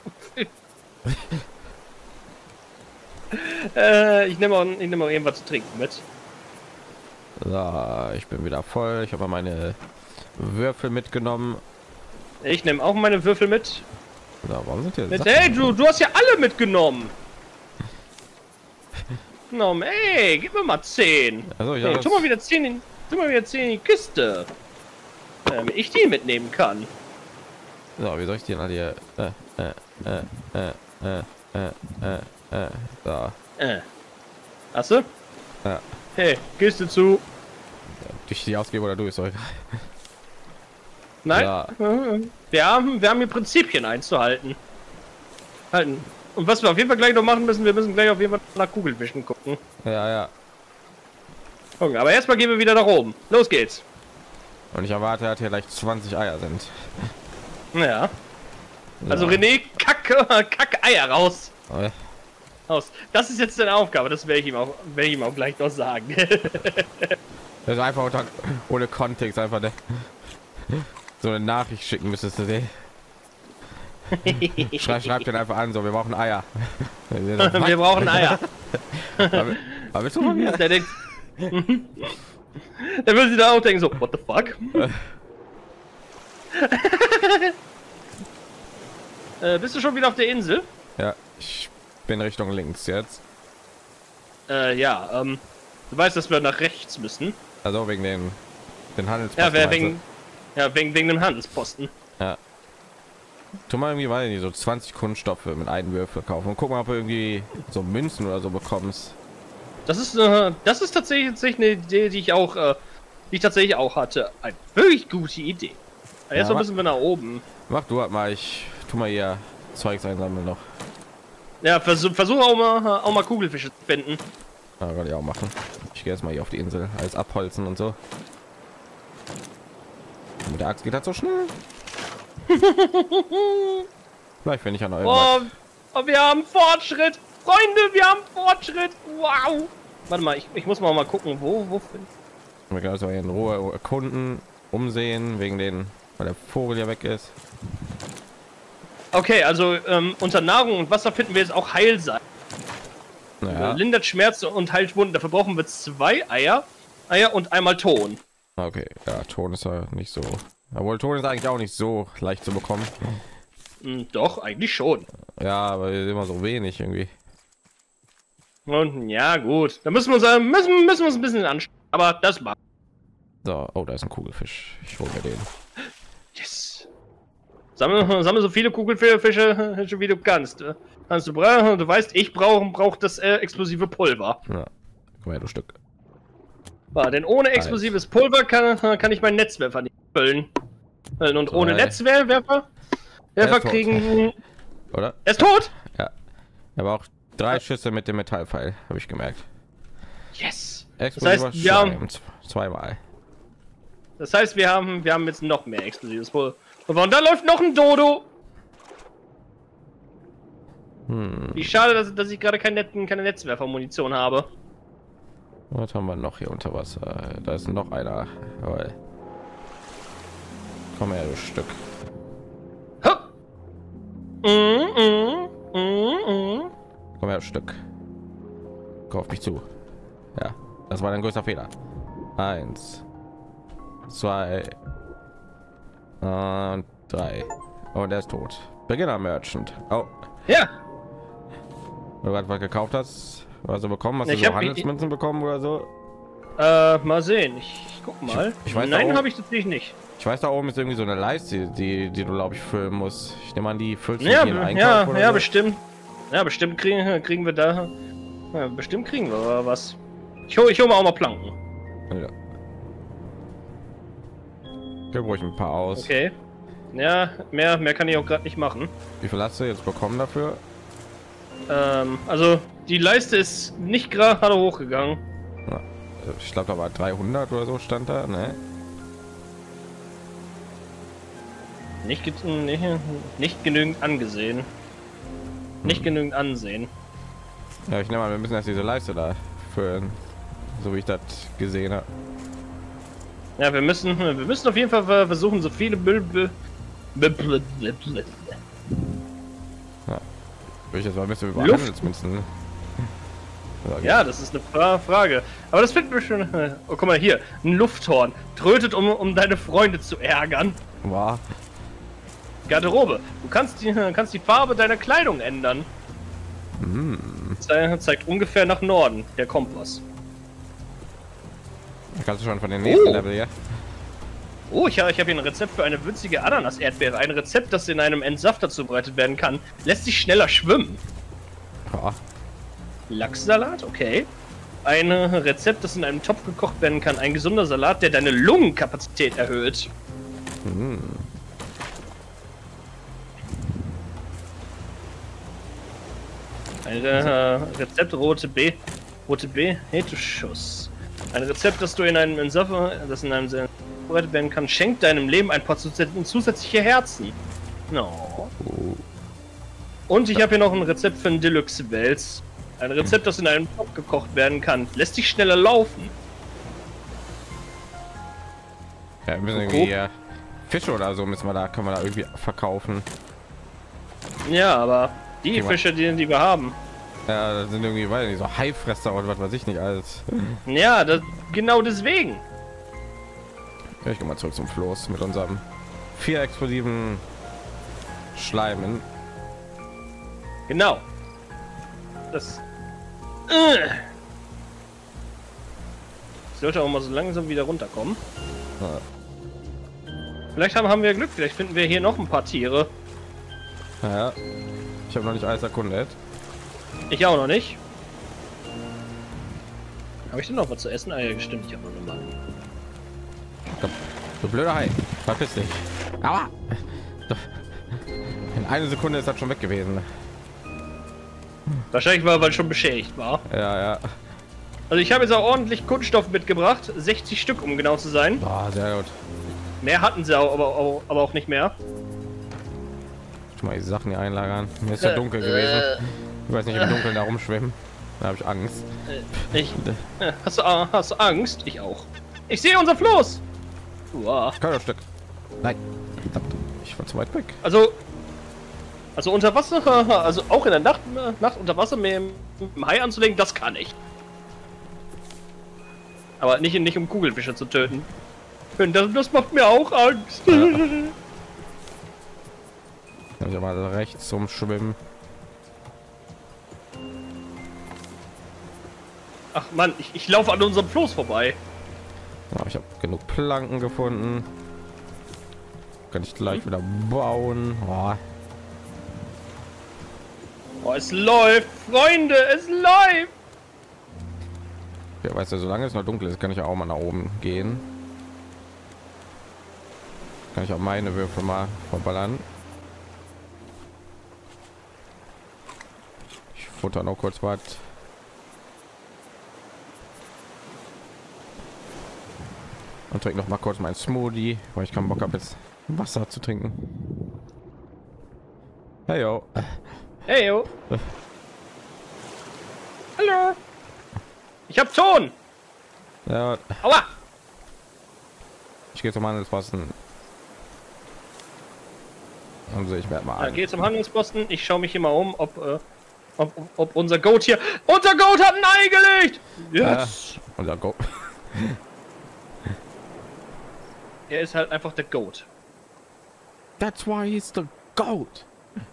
Ich nehme auch irgendwas zu trinken mit. So, ich bin wieder voll. Ich habe meine Würfel mitgenommen. Ich nehme auch meine Würfel mit. So, warum sind hier Hey, du hast ja alle mitgenommen. No, ey, gib mir mal 10. Also, ja, hey, tu mal wieder 10 in die Kiste. Damit ich die mitnehmen kann. So, wie soll ich die denn hier? So. Hast du? Ja. Hey, Kiste zu. Ich die ausgebe oder du ist egal. Nein. Ja. Wir haben hier Prinzipien einzuhalten. Und was wir auf jeden Fall gleich noch machen müssen, wir müssen gleich auf jeden Fall nach Kugelfischen gucken. Ja. Gucken, aber erstmal gehen wir wieder nach oben. Los geht's. Und ich erwarte, dass hier gleich 20 Eier sind. Ja. Also René, kack Eier raus. Das ist jetzt deine Aufgabe, das werde ich ihm auch gleich noch sagen. Das ist einfach ohne Kontext einfach so eine Nachricht schicken müsstest du sehen. Schreibt den einfach an, so wir brauchen Eier. Wir brauchen Eier. Aber willst du von mir? Der denkt, der will sich da auch denken so, what the fuck? Bist du schon wieder auf der Insel? Ja, ich bin Richtung links jetzt. Ja, du weißt, dass wir nach rechts müssen. Also wegen den Handelsposten. Ja, wegen dem Handelsposten. Ja. Tu mal irgendwie, weil die so 20 Kunststoffe mit einem Würfel kaufen und guck mal, ob du irgendwie so Münzen oder so bekommst. Das ist tatsächlich eine Idee, die ich tatsächlich auch hatte. Eine wirklich gute Idee. Jetzt müssen wir nach oben. Mach du halt mal, ich tu mal hier Zeugs einsammeln noch. Ja, versuch auch mal Kugelfische zu finden. Ja, werde ich auch machen. Ich gehe jetzt mal hier auf die Insel, alles abholzen und so. Mit der Axt geht das so schnell. Vielleicht finde ich an oh, wir haben Fortschritt, Freunde, wir haben Fortschritt. Wow. Warte mal, ich muss mal gucken, wo finden. Wir können also in Ruhe erkunden, umsehen, weil der Vogel ja weg ist. Okay, also unter Nahrung und Wasser finden wir jetzt auch Heilsalbe. Naja. Lindert Schmerz und heilt Wunden. Dafür brauchen wir 2 Eier und einmal Ton. Okay, ja, Ton ist ja nicht so. Obwohl Ton ist eigentlich auch nicht so leicht zu bekommen. Doch, eigentlich schon. Ja, aber immer so wenig irgendwie. Und ja, gut. Da müssen wir uns ein bisschen anstrengen. Aber das macht. So, oh, da ist ein Kugelfisch. Ich hole mir den. Yes. Sammle so viele Kugelfische wie du kannst. Du weißt, ich brauche das explosive Pulver. Ja, komm her, du Stück. Ja, denn ohne explosives Pulver kann ich meinen Netzwerfer nicht füllen. Und ohne Netzwerfer kriegen. Oder? Er ist tot? Ja. Aber auch 3 Schüsse mit dem Metallpfeil, habe ich gemerkt. Yes. Explosiver Das heißt, wir haben zweimal. Das heißt, wir haben jetzt noch mehr explosives Pulver. Und da läuft noch ein Dodo. Wie schade, dass ich gerade keine Netzwerfermunition habe. Was haben wir noch hier unter Wasser? Da ist noch einer. Jawohl. Komm her, du Stück. Komm her, du Stück. Kauf mich zu. Ja, das war dein größter Fehler. 1, 2 und 3. Und er ist tot. Beginner Merchant. Oh. Ja. Du hast was gekauft hast, was du bekommen hast, Ja, du so Handelsmünzen bekommen oder so? Mal sehen. Ich guck mal. Ich weiß, Nein, habe ich natürlich nicht. Ich weiß, da oben ist irgendwie so eine Leiste, die du glaube ich füllen musst. Ich nehme an, die füllst du Ja, hier im Einkauf oder so? bestimmt. Ja, bestimmt kriegen wir da. Ja, bestimmt kriegen wir was. Ich hol mal auch mal Planken. Ja. Hier brauche ich ein paar aus. Okay. Ja, mehr kann ich auch gerade nicht machen. Wie viel hast du jetzt bekommen dafür? Also die Leiste ist nicht gerade hochgegangen. Ja, ich glaube, da war 300 oder so stand da, ne? Nicht genügend angesehen. Nicht genügend ansehen. Ja, ich nehme mal, wir müssen erst diese Leiste da füllen, so wie ich das gesehen habe. Ja, wir müssen auf jeden Fall versuchen, so viele Will ich jetzt mal ein bisschen über Handelsmünzen. Ja, das ist eine Frage. Aber das finden wir schon. Oh, guck mal hier, ein Lufthorn. Trötet, um deine Freunde zu ärgern. Wow. Garderobe. Du kannst die Farbe deiner Kleidung ändern. Zeigt ungefähr nach Norden, der Kompass. Da kannst du schon von den nächsten Level, ja? Oh, ich habe hier ein Rezept für eine würzige Ananas-Erdbeere. Ein Rezept, das in einem Entsafter zubereitet werden kann. Lässt sich schneller schwimmen. Ja. Lachssalat, okay. Ein Rezept, das in einem Topf gekocht werden kann. Ein gesunder Salat, der deine Lungenkapazität erhöht. Ein Rezept rote B, Hetuschuss. Ein Rezept, das du in einem Entsafter, das in einem zubereitet werden kann, schenkt deinem Leben ein paar zusätzliche Herzen. No. Und ich habe hier noch ein Rezept für einen Deluxe Wels. Ein Rezept, das in einem Topf gekocht werden kann. Lässt sich schneller laufen. Ja, wir müssen irgendwie Fische oder so müssen wir da, kann man da irgendwie verkaufen. Ja, aber die Fische, die wir haben. Ja, das sind irgendwie, weil die so Haifresser und was weiß ich nicht alles. Ja, genau deswegen. Ja, ich gehe mal zurück zum Floß mit unserem 4 explosiven Schleimen. Genau. Das sollte auch mal so langsam wieder runterkommen. Ja. Vielleicht haben wir Glück, vielleicht finden wir hier noch ein paar Tiere. Ja, ich habe noch nicht alles erkundet. Ich auch noch nicht. Habe ich denn noch was zu essen? Ah ja, stimmt, ich habe noch eine Mangel. Du blöder Hai, verpiss dich. Aber in einer Sekunde ist das schon weg gewesen. Wahrscheinlich weil es schon beschädigt war. Ja, ja. Also ich habe jetzt auch ordentlich Kunststoff mitgebracht, 60 Stück, um genau zu sein. Oh, sehr gut. Mehr hatten sie aber auch nicht mehr. Schon mal die Sachen hier einlagern. Mir ist ja dunkel gewesen. Ich weiß nicht, im Dunkeln da rumschwimmen. Da habe ich Angst. Hast du Angst? Ich auch. Ich sehe unser Floß. Wow. Stück. Nein. Ich war zu weit weg. Also unter Wasser, also auch in der Nacht unter Wasser mit dem Hai anzulegen, das kann ich. Aber nicht um Kugelfische zu töten. Das macht mir auch Angst. Ja. Ich mal rechts zum Schwimmen. Ach Mann, ich laufe an unserem Floß vorbei. Ja, ich habe genug Planken gefunden. Kann ich gleich wieder bauen. Oh, es läuft, Freunde, es läuft. Ja, weißt du, solange es noch dunkel ist, kann ich auch mal nach oben gehen. Kann ich auch meine Würfel mal verballern. Ich futter noch kurz was. Und trinke noch mal kurz mein Smoothie, weil ich keinen Bock habe, jetzt Wasser zu trinken. Hey yo. Hey yo. Hallo. Ich hab Ton. Ja. Aua. Ich gehe zum Handelsposten. Also ich werde mal. Geh zum Handelsposten. Ich schaue mich hier mal um, ob unser Goat hier. Unser Goat hat ein Ei gelegt. Yes. Unser Goat. Er ist halt einfach der Goat. That's why he's the goat.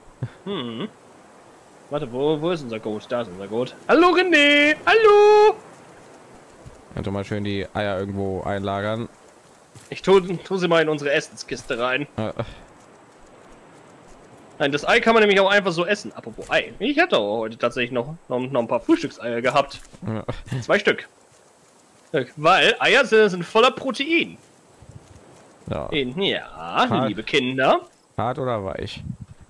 Warte, wo ist unser Goat? Da ist unser Goat. Hallo René! Hallo! Also mal schön die Eier irgendwo einlagern. Ich tu sie mal in unsere Essenskiste rein. Nein, das Ei kann man nämlich auch einfach so essen. Apropos Ei. Ich hatte auch heute tatsächlich noch ein paar Frühstückseier gehabt. Ja. 2 Stück. Weil Eier sind voller Protein. Ja. Ja, liebe Kinder. Hart oder weich?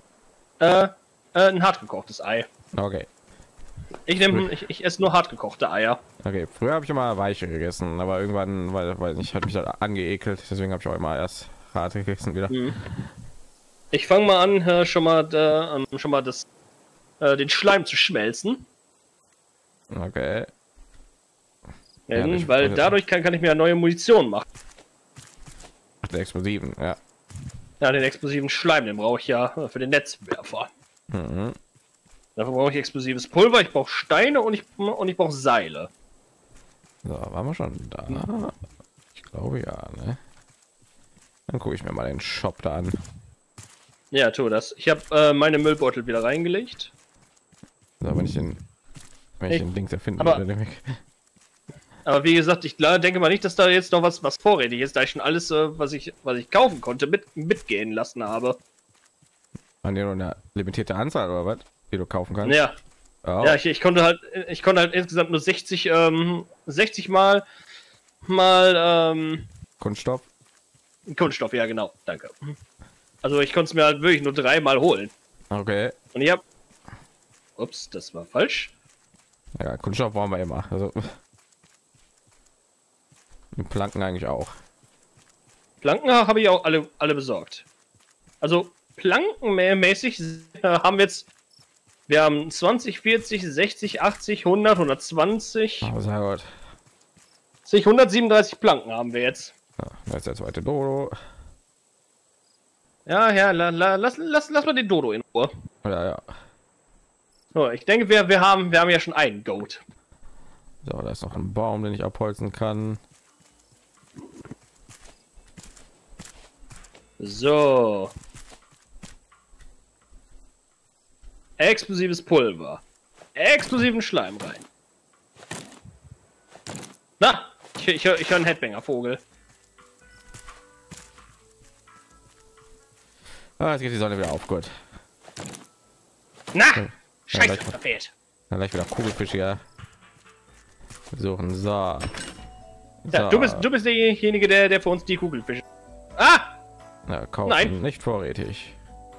Ein hartgekochtes Ei. Okay. Ich esse nur hartgekochte Eier. Okay, früher habe ich immer weiche gegessen, aber irgendwann, weil ich hatte mich da angeekelt, deswegen habe ich auch immer erst harte gegessen wieder. Ich fange mal an, schon mal den Schleim zu schmelzen. Okay. Weil dadurch kann ich mir neue Munition machen. Ach, der Explosiven, ja. Ja, den explosiven Schleim, den brauche ich ja für den Netzwerfer. Dafür brauche ich explosives Pulver, ich brauche Steine und ich brauche Seile. So, waren wir schon da? Ich glaube ja, ne? Dann gucke ich mir mal den Shop da an. Ja, tu das. Ich habe meine Müllbeutel wieder reingelegt. So, wenn ich den Dings erfinden aber- würde, Aber wie gesagt, ich denke mal nicht, dass da jetzt noch was vorrätig ist, da ich schon alles, was ich kaufen konnte, mitgehen lassen habe. An dir nur eine limitierte Anzahl oder was, die du kaufen kannst? Ja. Oh. Ja, ich konnte halt insgesamt nur 60 mal Kunststoff? Kunststoff, ja genau, danke. Also ich konnte es mir halt wirklich nur 3 Mal holen. Okay. Und ich hab... Ups, das war falsch. Ja, Kunststoff brauchen wir immer. Also die Planken eigentlich auch. Planken habe ich auch alle besorgt. Also plankenmäßig haben wir haben 20, 40, 60, 80, 100, 120, Oh, sehr gut. 137 Planken haben wir jetzt. Ja, da ist der zweite Dodo. Ja, lass mal den Dodo in Ruhe. Ja. So, ich denke, wir haben ja schon einen Goat. So, da ist noch ein Baum, den ich abholzen kann. So. Explosives Pulver. Explosiven Schleim rein. Na, ich höre einen Headbanger-Vogel. Ah, jetzt geht die Sonne wieder auf, gut. Na, Ja, scheiße, gleich- verfehlt. Dann gleich wieder Kugelfisch hier. Suchen, so. Ja, So. du bist derjenige, der für uns die Kugelfische... Ah! Ja, kaufen, Nein. nicht vorrätig.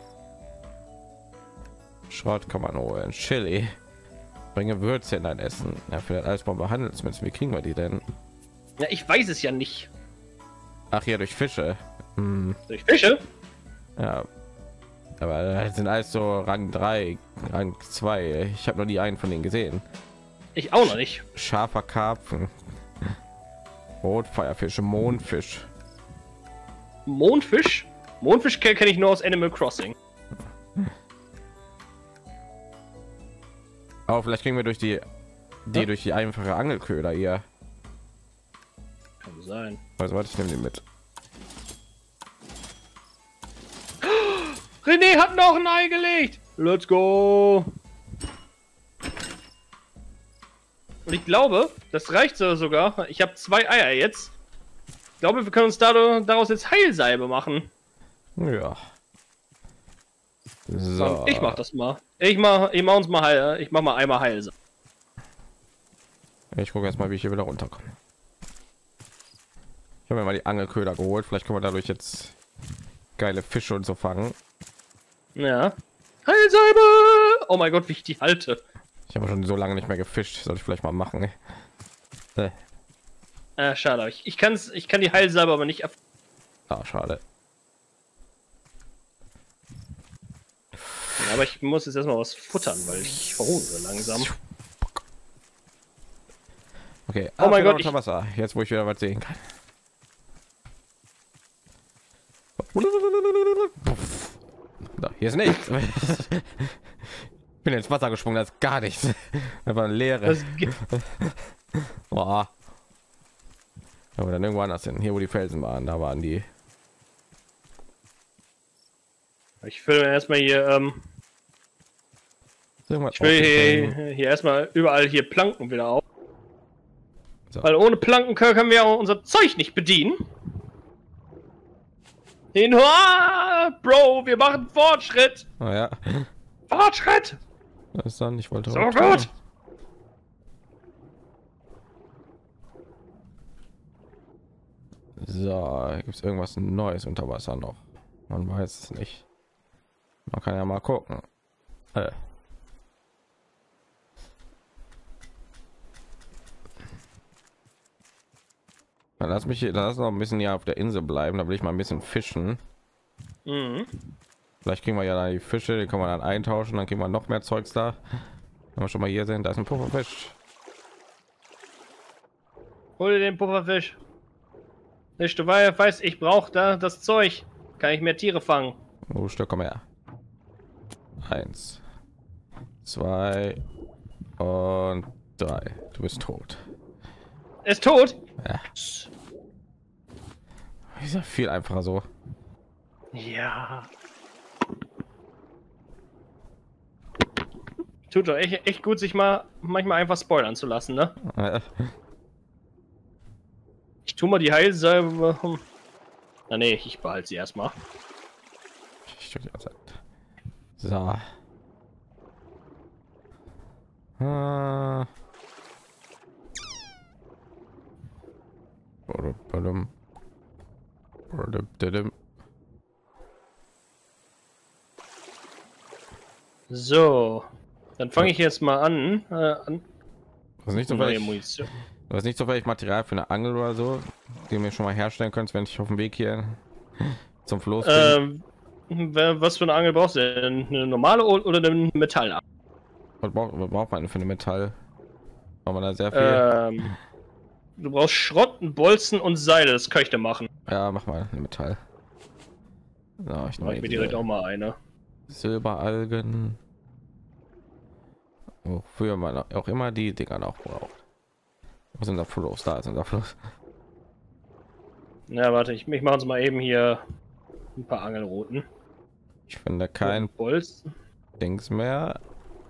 Schrott kann man holen. Chili. Bringe Würze in dein Essen. Ja, für das Eisbombe Handelsmittel. Wie kriegen wir die denn? Ja, ich weiß es ja nicht. Ach, hier durch Fische. Durch Fische? Ja. Aber das sind alles so Rang 3, Rang 2. Ich habe noch nie einen von denen gesehen. Ich auch noch nicht. Scharfer Karpfen. Rotfeuerfische, Mondfisch. Mondfisch? Mondfisch kenne ich nur aus Animal Crossing. Aber vielleicht kriegen wir durch die durch die einfache Angelköder hier. Kann sein. Also warte, ich nehme die mit. René hat noch ein Ei gelegt. Let's go. Und ich glaube, das reicht sogar. Ich habe 2 Eier jetzt. Ich glaube, wir können uns daraus jetzt Heilsalbe machen. Ja. So. Ich mach das mal. Ich mach uns mal ich mach mal einmal Heilsalbe. Ich gucke jetzt mal, wie ich hier wieder runterkomme. Ich habe mir mal die Angelköder geholt. Vielleicht können wir dadurch jetzt geile Fische und so fangen. Ja. Heilsalbe! Oh mein Gott, wie ich die halte. Ich habe schon so lange nicht mehr gefischt. Sollte ich vielleicht mal machen. Schade. Ich kann die Heilsalbe aber nicht Ah, schade. aber ich muss jetzt erstmal was futtern, weil ich verhungere langsam. Okay. Oh mein Gott, unter Wasser. Jetzt, wo ich wieder was sehen kann. Da, hier ist nichts. Ich bin ins Wasser gesprungen, das ist gar nichts. Einfach eine Leere. Boah. Aber dann irgendwo anders hin. Hier, wo die Felsen waren, da waren die. Ich will erstmal hier, ich will hier erstmal überall hier Planken wieder auf. So. Weil ohne Planken können wir auch unser Zeug nicht bedienen. Bro, wir machen Fortschritt. Oh, ja. Fortschritt. Das ist dann, ich wollte So gut. So, gibt es irgendwas Neues unter Wasser noch? Man weiß es nicht. Man kann ja mal gucken. Dann lass noch ein bisschen hier auf der Insel bleiben, da will ich mal ein bisschen fischen. Mhm. Vielleicht kriegen wir ja dann die Fische, die kann man dann eintauschen, dann kriegen wir noch mehr Zeugs da. Wenn wir schon mal hier sind, da ist ein Pufferfisch. Hol dir den Pufferfisch. Nicht, du weißt, ich brauche da das Zeug. Kann ich mehr Tiere fangen? Oh, Stück, komm her. 1, 2 und 3. Du bist tot. Ist tot? Ja. Ist ja viel einfacher so. Ja. Tut doch echt gut, sich mal manchmal einfach spoilern zu lassen, ne? Ich tue mal die Heilsalbe. Na nee, ich behalte sie erstmal. So. So, dann fange ich jetzt mal an. Was nicht so Munition. Du hast nicht so viel Material für eine Angel oder so, die du mir schon mal herstellen könntest, wenn ich auf dem Weg hier zum Floß bin. Was für eine Angel brauchst du denn? Eine normale oder eine Metallangel? Was braucht man für eine Metall? Braucht man da sehr viel? Du brauchst Schrott, Bolzen und Seile, das kann ich dir machen. Ja, mach mal eine Metall. So, ich mir direkt auch mal eine. Silberalgen. Wofür man auch immer die Dinger noch braucht. Was sind da Floß? Da ist unser Fluss. Ja, warte, ich mache uns mal eben hier ein paar Angelrouten. Ich finde kein Bolzen. Dings mehr.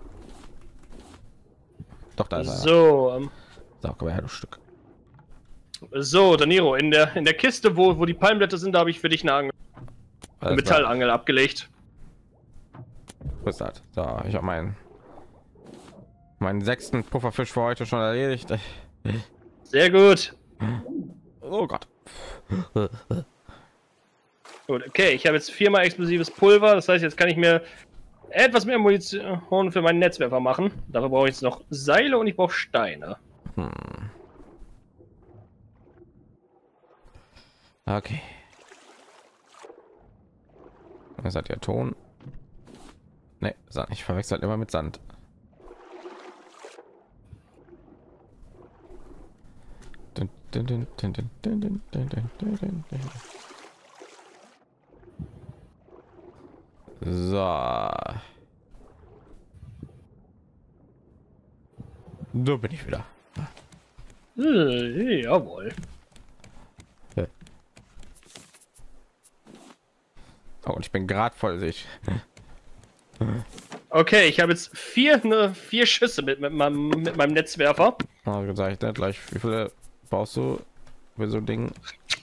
Doch, da ist er. So, so, komm her, du Stück. So, Daniro, in der Kiste, wo die Palmblätter sind, da habe ich für dich eine Metallangel abgelegt. Was ist das? So, ich habe meinen 6. Pufferfisch für heute schon erledigt. Sehr gut. Oh Gott. Gut, okay, ich habe jetzt 4-mal explosives Pulver, das heißt, jetzt kann ich mir etwas mehr Munition für meinen Netzwerfer machen. Dafür brauche ich jetzt noch Seile und ich brauche Steine. Okay. Das hat ja Ton. Ne, ich verwechselt immer mit Sand. So. Da bin ich wieder. Jawohl. Oh, und ich bin gerade voll sich. Okay, ich habe jetzt 4 Schüsse mit meinem Netzwerfer. Oh, gesagt, gleich. Wie viele brauchst du für so ein Ding?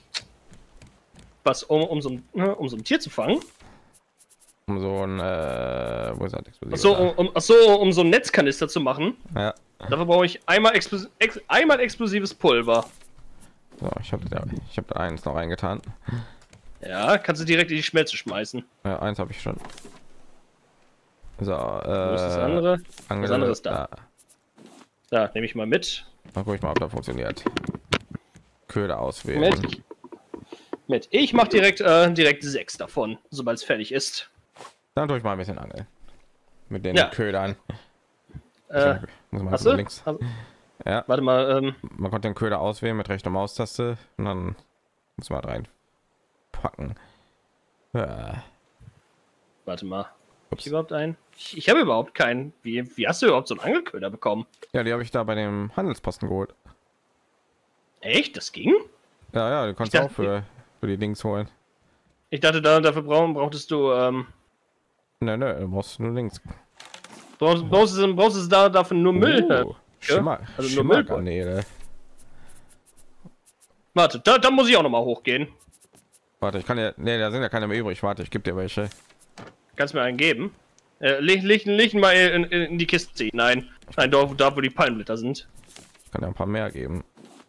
Was, um so ein Tier zu fangen? Um so ein, wo ist das? Um so ein Netzkanister zu machen. Ja. Dafür brauche ich einmal explosives Pulver. So, ich habe da eins noch reingetan. Ja, kannst du direkt in die Schmelze schmeißen. Ja, eins habe ich schon. So, wo ist das andere? Das andere ist da. Da, nehme ich mal mit. Dann gucke ich mal, ob das funktioniert. Köder auswählen. Mit. Ich mache direkt 6 davon, sobald es fertig ist. Dann tue ich mal ein bisschen angeln. Mit den Ködern. Muss man so links. Ja. Warte mal. Man konnte den Köder auswählen mit rechter Maustaste und dann muss man reinpacken. Ja. Warte mal. Hab ich überhaupt einen? Ich habe überhaupt keinen. Wie hast du überhaupt so einen Angelköder bekommen? Ja, die habe ich da bei dem Handelsposten geholt. Echt? Das ging? Ja, du kannst auch für die Dings holen. Ich dachte, dafür brauchtest du. Ne, du brauchst nur links. Brauchst du dafür nur Müll? Also nur Müllkanäle. Warte, da muss ich auch noch mal hochgehen. Warte, ich kann ja, nee, da sind ja keine mehr übrig. Warte, ich gebe dir welche. Kannst mir einen geben? Leg ihn mal in die Kiste. Nein, nein, da wo die Palmblätter sind. Ich kann ja ein paar mehr geben.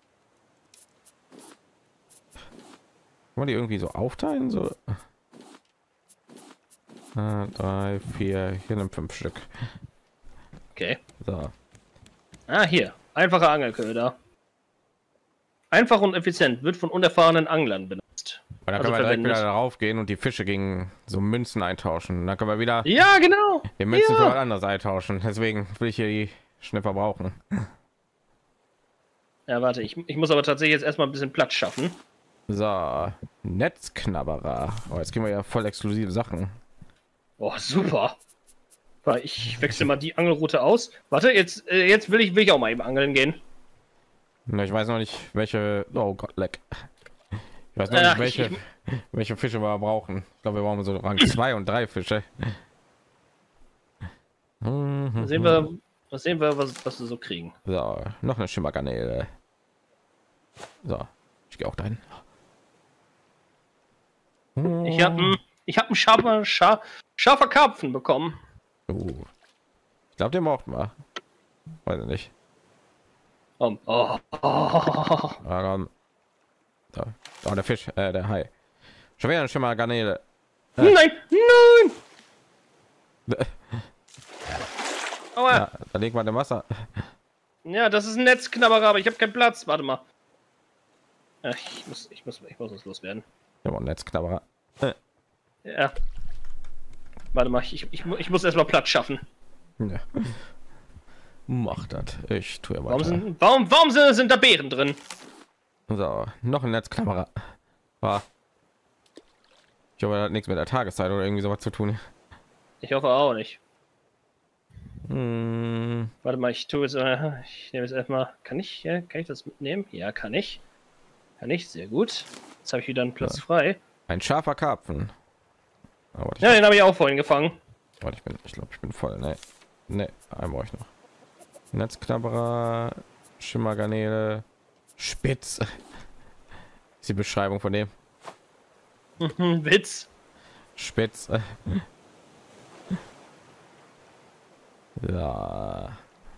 Kann man die irgendwie so aufteilen? So 3, 4, hier nimmt 5 Stück. Okay. So. Ah, hier. Einfacher Angelköder. Einfach und effizient. Wird von unerfahrenen Anglern benutzt. Und dann können wir direkt wieder darauf gehen und die Fische gegen so Münzen eintauschen. Dann können wir wieder Ja, genau. die Münzen für was anderes eintauschen. Deswegen will ich hier die Schnipper brauchen. Ja, warte. Ich muss aber tatsächlich jetzt erstmal ein bisschen Platz schaffen. So. Netzknabberer. Oh, jetzt kriegen wir ja voll exklusive Sachen. Oh, super. Ich wechsle mal die Angelroute aus. Warte, jetzt will ich auch mal eben angeln gehen. Na, ich weiß noch nicht, welche. Oh Gott, leck. Ich weiß noch nicht, welche Fische wir brauchen. Ich glaube, wir brauchen so Rang 2 und 3 Fische. Was sehen wir, was wir so kriegen. So, noch eine Schimmergarnele. So, ich gehe auch dahin. Ich habe einen scharfer Karpfen bekommen. Ich glaube, den braucht man. Weiß ich nicht. Oh. So. Oh, der Fisch, der Hai. Schon wieder eine Schimmergarnele. Nein! Aua. Ja, da legt man im Wasser. Ja, das ist ein Netzknabberer, aber ich habe keinen Platz. Warte mal. Ja, ich muss es loswerden. Ja, ein Netzknabberer. Ja. Warte mal, ich muss erstmal Platz schaffen. Ja. Mach das. Ich tue weiter. Warum sind da Beeren drin? So, noch ein Netzknabberer. Ah. Ich hoffe, das hat nichts mit der Tageszeit oder irgendwie sowas zu tun. Ich hoffe auch nicht. Hm. Warte mal, ich nehme jetzt erstmal. Kann ich das mitnehmen? Ja, kann ich. Sehr gut. Jetzt habe ich wieder einen Platz frei. Ein scharfer Karpfen. Oh, ja, den habe ich auch vorhin gefangen. Warte, ich glaube, ich bin voll. Nee, einen brauche ich noch. Netzknabberer, Schimmergarnele, Spitz. Ist die Beschreibung von dem. Witz. Spitz. Ja.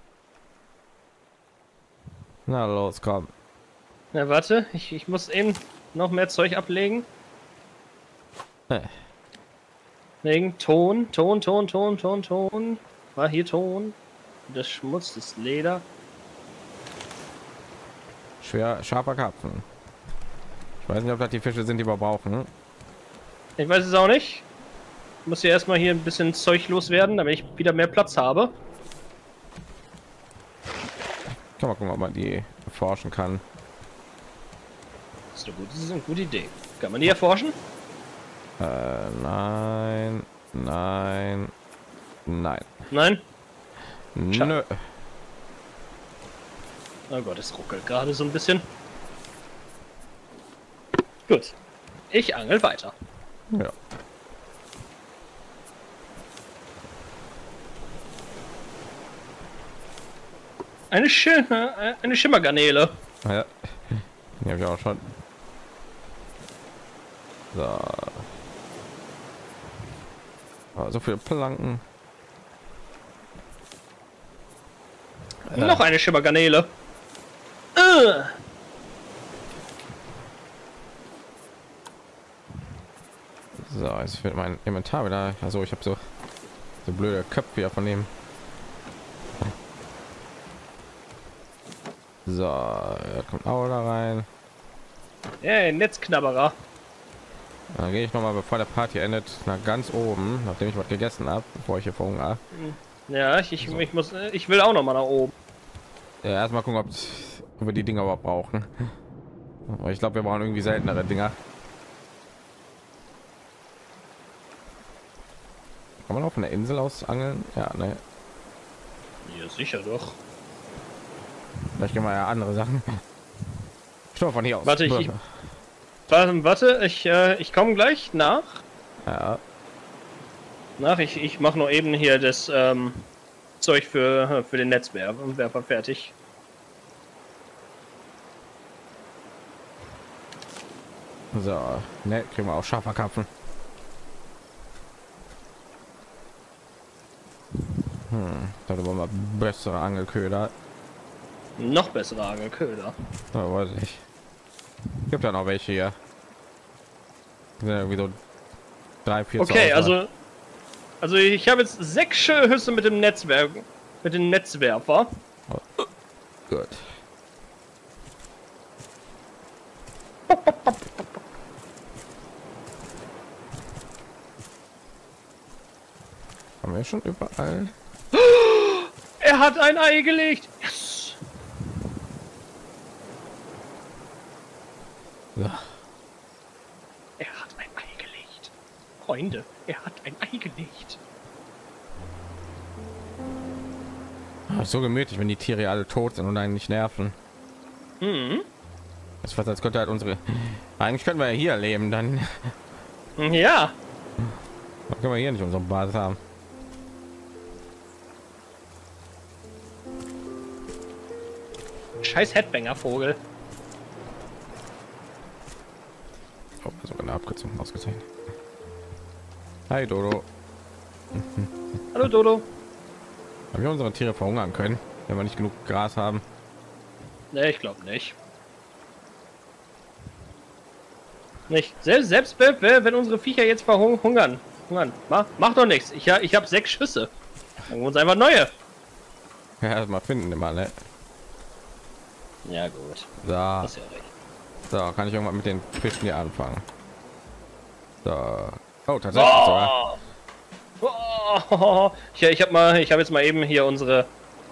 Na los, komm. Na warte, ich muss eben noch mehr Zeug ablegen. Wegen Ton. War hier Ton. Das Schmutz, das Leder. Scharfer Karpfen. Ich weiß nicht, ob das die Fische sind, die wir brauchen. Ich weiß es auch nicht. Ich muss hier erstmal hier ein bisschen Zeug loswerden, damit ich wieder mehr Platz habe. Kann man gucken, ob man die erforschen kann. Das ist eine gute Idee. Kann man die erforschen? Nein. Nein? Nö. Oh Gott, es ruckelt gerade so ein bisschen. Gut. Ich angel weiter. Ja. Eine Schimmergarnele. Ja. Die habe ich auch schon. So. Oh, so viele Planken. Noch eine Schimmergarnele. So, jetzt wird mein Inventar wieder. Also ich habe so blöde Köpfe hier von dem. So, er kommt auch da rein. Hey, Netzknabberer. Dann gehe ich noch mal, bevor der Party endet, nach ganz oben, nachdem ich was gegessen habe, bevor ich hier verhungere. Ja, ich will auch noch mal nach oben. Ja, erstmal gucken, ob wir die Dinger überhaupt brauchen. Aber ich glaube, wir brauchen irgendwie seltenere Dinger. Kann man auf einer Insel aus angeln? Ja, ne. Ja, sicher doch. Vielleicht gehen wir ja andere Sachen. Ich von hier aus. Warte, ich komme gleich nach. Ja. Ich mache nur eben hier das Zeug für den Netzwerfer fertig. So, ne, kriegen wir auch scharfer Karpfen. Da war mal bessere Angelköder. Noch bessere Angelköder. Oh, weiß ich. Gibt ja noch welche hier. Sind ja irgendwie so 3, 4. Okay, also ich habe jetzt 6 Schüsse mit dem Netzwerk, mit dem Netzwerfer. Oh, gut. Haben wir schon überall? Er hat ein Ei gelegt. Yes. Ja. Er hat ein Ei gelegt. Freunde, er hat ein Ei gelegt. So gemütlich, wenn die Tiere alle tot sind und einen nicht nerven. Mhm. Das was als könnte halt unsere. Eigentlich können wir ja hier leben, dann Ja. können wir hier nicht unsere Basis haben. Scheiß Headbanger-Vogel. Oh, sogar eine Abkürzung ausgezeichnet. Hi Dodo. Hallo Dodo. Haben wir unsere Tiere verhungern können, wenn wir nicht genug Gras haben? Ne, ich glaube nicht. Nicht. Selbst wenn unsere Viecher jetzt verhungern. Mach doch nichts. Ich habe 6 Schüsse. Dann holen wir uns einfach neue. Ja, mal finden immer, ne? Ja gut. So. Das ist ja recht. So, kann ich irgendwann mit den Fischen hier anfangen. So. Oh, tatsächlich sogar. Oh, ich habe jetzt mal eben hier unsere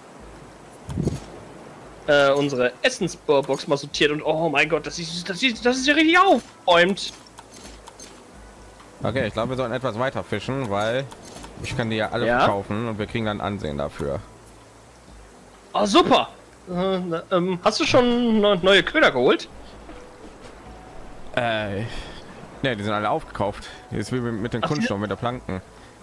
Essensbox mal sortiert und oh mein Gott, das ist ja richtig aufgeräumt. Okay, ich glaube, wir sollen etwas weiter fischen, weil ich kann die ja alle verkaufen und wir kriegen dann Ansehen dafür. Oh, super. Hast du schon neue Köder geholt? Ne, die sind alle aufgekauft. Jetzt wie mit den Kunststoff, mit der Planken.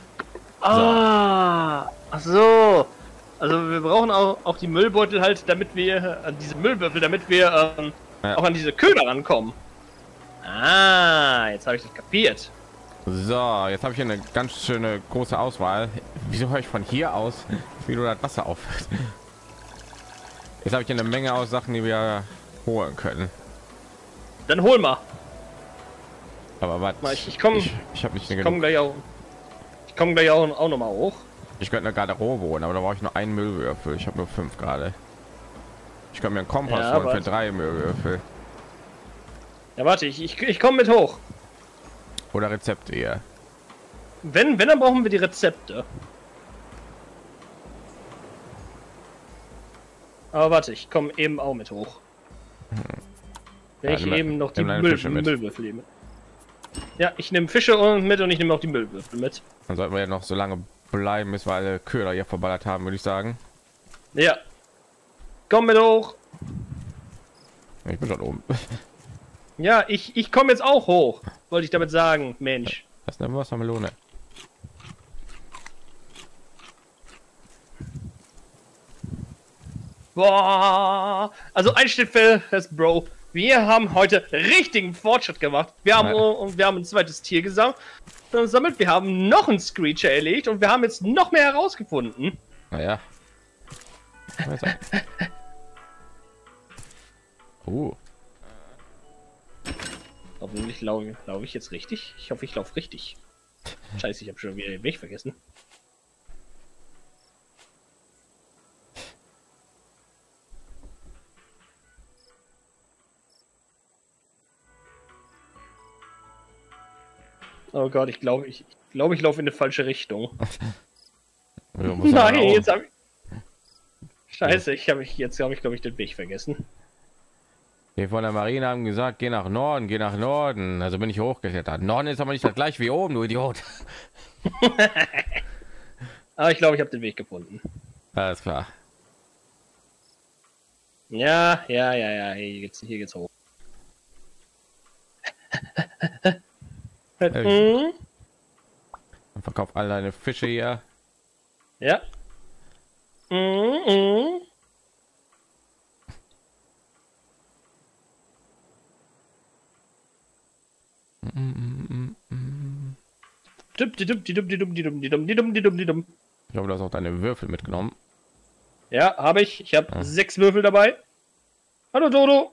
Ah, ach so. Also wir brauchen auch die Müllbeutel halt, damit wir an diese Müllwürfel, damit wir auch an diese Köder rankommen. Ah, jetzt habe ich das kapiert. So, jetzt habe ich hier eine ganz schöne große Auswahl. Wieso höre ich von hier aus, wie du das Wasser aufhört? Jetzt habe ich hier eine Menge aus Sachen, die wir holen können. Dann hol mal. Aber was? Ich komme nicht. Ich komme gleich auch noch mal hoch. Ich könnte eine Garderobe holen, aber da brauche ich nur einen Müllwürfel. Ich habe nur 5 gerade. Ich kann mir einen Kompass holen für 3 Müllwürfel. Ja, warte, ich komme mit hoch. Oder Rezepte hier. Wenn, dann brauchen wir die Rezepte. Aber warte, ich komme eben auch mit hoch. Wenn ich eben noch die Müllwürfel nehme. Ja, ich nehme Fische mit und ich nehme auch die Müllwürfel mit. Dann sollten wir ja noch so lange bleiben, bis wir alle Köder hier verballert haben, würde ich sagen. Ja. Komm mit hoch. Ich bin schon oben. Ja, ich komme jetzt auch hoch. Wollte ich damit sagen, Mensch. Das ist eine Wassermelone. Boah. Also ein steht fest, Bro. Wir haben heute richtigen Fortschritt gemacht. Wir haben ein zweites Tier gesammelt. Wir haben noch einen Screecher erlegt und wir haben jetzt noch mehr herausgefunden. Naja. Hoffentlich laufe ich jetzt richtig. Ich hoffe, ich laufe richtig. Scheiße, ich habe schon wieder den Weg vergessen. Oh Gott, ich glaube, ich laufe in eine falsche Richtung. Nein, jetzt habe ich... Scheiße, glaube ich, den Weg vergessen. Wir von der Marine haben gesagt, geh nach Norden, geh nach Norden. Also bin ich hochgeklettert. Norden ist aber nicht das gleich wie oben, du Idiot. Aber ich glaube, ich habe den Weg gefunden. Alles klar. Ja. Hier geht's hoch. Dann verkauf all deine Fische hier. Ja. Ich habe das auch deine Würfel mitgenommen. Ja, habe ich. Ich habe 6 Würfel dabei. Hallo Dodo.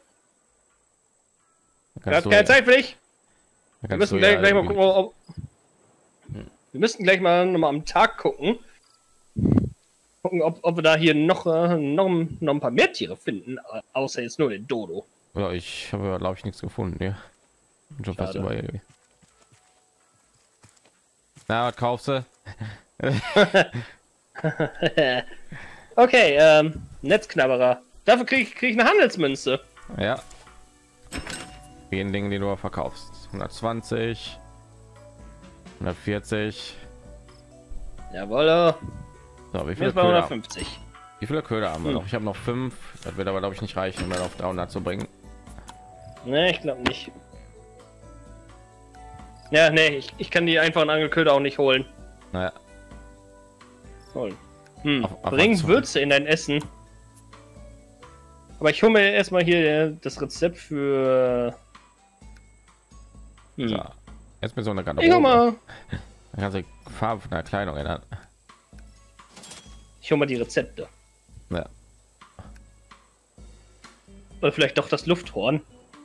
Er hat keine Zeit für dich. Wir müssen gleich mal gucken, wir müssten gleich mal nochmal am Tag gucken. Ob wir da hier noch ein paar mehr Tiere finden, außer jetzt nur den Dodo. Ja, ich habe, glaube ich, nichts gefunden. Ja. Schon fast überall. Na, was kaufst du? Okay, Netzknabberer. Dafür krieg ich eine Handelsmünze. Ja. Den Dingen, die du verkaufst. 120, 140. Jawohl. So, wie viele 150. Wie viele Köder haben wir noch? Ich habe noch 5. Das wird aber, glaube ich, nicht reichen, um dann auf 300 zu bringen. Ne, ich glaube nicht. Ja, nee, ich kann die einfachen Angelköder auch nicht holen. Naja. Holen. Bring Würze in dein Essen. Aber ich hole mir erstmal hier das Rezept für. So. Jetzt mit so einer Ich hol mal. Dann kannst du die Farbe von der Kleidung ändern. Ich hole mal die Rezepte. Ja. Oder vielleicht doch das Lufthorn.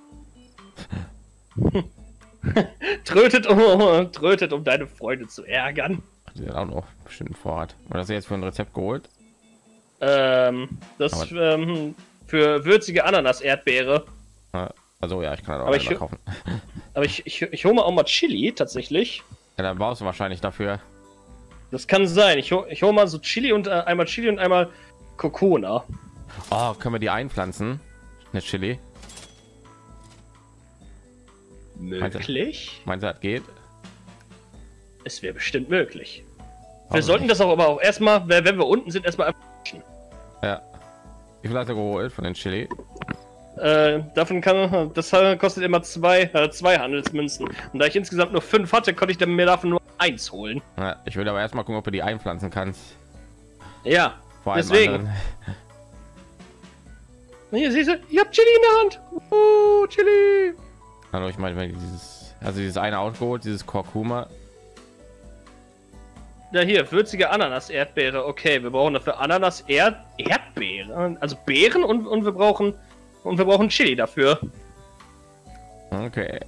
trötet, um deine Freunde zu ärgern. Die sind auch noch bestimmt Vorrat. Oder hast du jetzt für ein Rezept geholt? Das für würzige Ananas-Erdbeere. Also ja, ich kann aber kaufen. Aber ich hole mal auch mal Chili tatsächlich. Ja, dann brauchst du wahrscheinlich dafür. Das kann sein. Ich hole mal so Chili und einmal Kokona. Oh, können wir die einpflanzen? Eine Chili. Möglich? Meinst du, das geht? Es wäre bestimmt möglich. Wir sollten das aber auch erstmal, wenn wir unten sind, erstmal erforschen. Ja. Wie viel hast du geholt von den Chili? Davon das kostet immer zwei Handelsmünzen. Und da ich insgesamt nur 5 hatte, konnte ich dann mir davon nur 1 holen. Ja, ich würde aber erstmal gucken, ob du die einpflanzen kannst. Ja, vor allem deswegen. Anderen. Hier siehst du, ich hab Chili in der Hand. Chili. Hallo, ich meine, dieses eine ausgeholt, dieses Kurkuma. Ja, hier, würzige Ananas-Erdbeere. Okay, wir brauchen dafür Ananas-Erdbeere. Also Beeren und wir brauchen Chili dafür. Okay.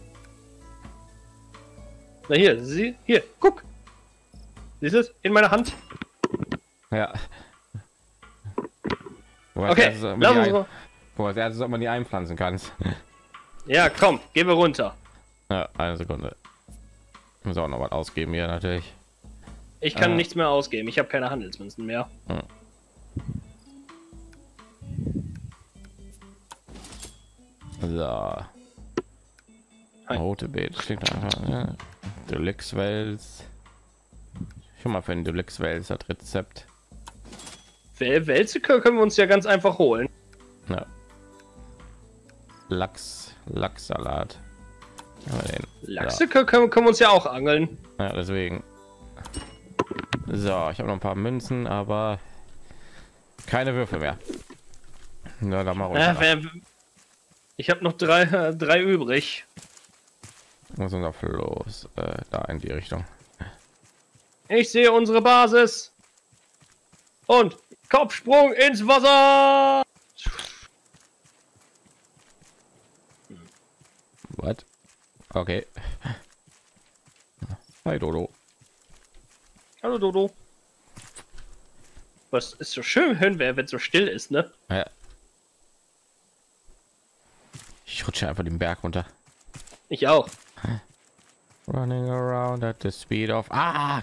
Na hier, guck. Siehst du es? In meiner Hand. Ja. Okay, als erstes, ob man die einpflanzen kannst. Ja, komm, gehen wir runter. Ja, eine Sekunde. Ich muss auch noch was ausgeben hier natürlich. Ich kann nichts mehr ausgeben. Ich habe keine Handelsmünzen mehr. So. Rote Beet steht einfach. Ja. Deluxe Wels. Schon mal für den Deluxe Wels das Rezept. Wälze können wir uns ja ganz einfach holen. Ja. Lachssalat. Lachse können wir uns ja auch angeln. Ja, deswegen. So, ich habe noch ein paar Münzen, aber keine Würfel mehr. Na, da mal ich habe noch drei übrig. Was ist unser Floß? Da in die Richtung. Ich sehe unsere Basis. Und Kopfsprung ins Wasser. What? Okay. Hi Dodo. Hallo Dodo. Was ist so schön, wenn es so still ist, ne? Ja. Ich rutsche einfach den Berg runter. Ich auch. Running around at the speed of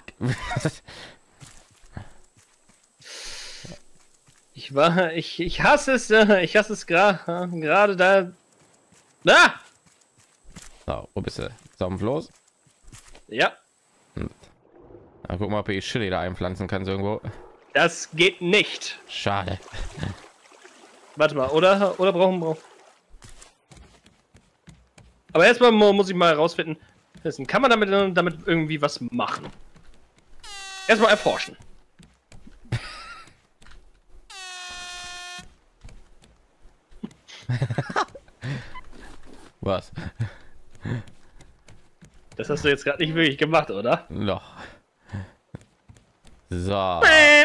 ich hasse es gerade da. Ah! So, wo bist du? So, am Floß? Ja. Guck mal, ob ich Chili da einpflanzen kann irgendwo. Das geht nicht. Schade. Warte mal, oder brauchen wir. Aber erstmal muss ich mal herausfinden, kann man damit irgendwie was machen? Erstmal erforschen. Was? Das hast du jetzt gerade nicht wirklich gemacht, oder? Noch. So.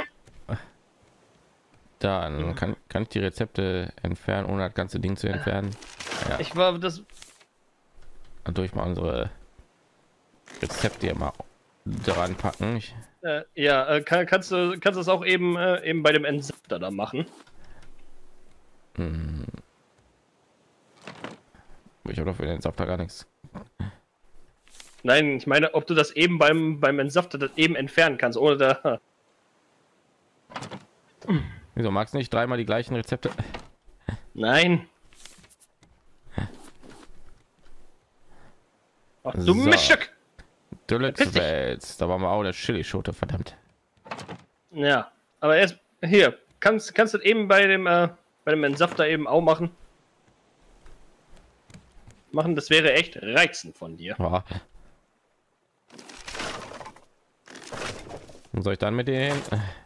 Dann kann ich die Rezepte entfernen, ohne das ganze Ding zu entfernen. Ja. Ich war das. Durch mal unsere Rezepte hier mal dran packen. Kannst du es auch eben bei dem Entsafter da machen? Ich habe doch für den Entsafter gar nichts. Nein, ich meine, ob du das eben beim Entsafter das eben entfernen kannst, ohne da. Wieso magst du nicht dreimal die gleichen Rezepte? Nein. Ach, du So. Mischstück! Deluxe Wels, da waren wir auch der Chili-Schote, verdammt. Ja, aber erst hier, kannst du das eben bei dem Entsafter eben auch machen? Das wäre echt reizend von dir. Ja. Und soll ich dann mit denen?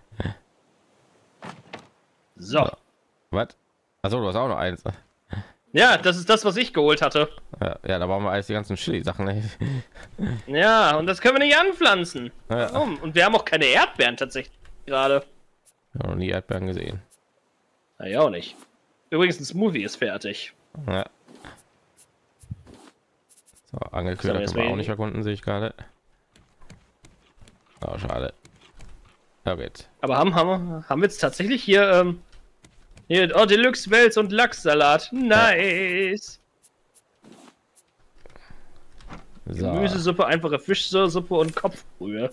So. Was? Also du hast auch noch eins. Ja, das ist das, was ich geholt hatte. Ja, da waren wir alles die ganzen Chili-Sachen. Ja, und das können wir nicht anpflanzen. Ja. Warum? Und wir haben auch keine Erdbeeren tatsächlich gerade. Ich habe noch nie Erdbeeren gesehen. Na ja, auch nicht. Übrigens, ein Smoothie ist fertig. Ja. So, Angelköder können wir auch nicht erkunden, sehe ich gerade. Oh, schade. Ja, geht. Aber haben wir jetzt tatsächlich hier, Deluxe Wels und Lachssalat. Nice. So. Gemüsesuppe, einfache Fischsuppe und Kopfbrühe.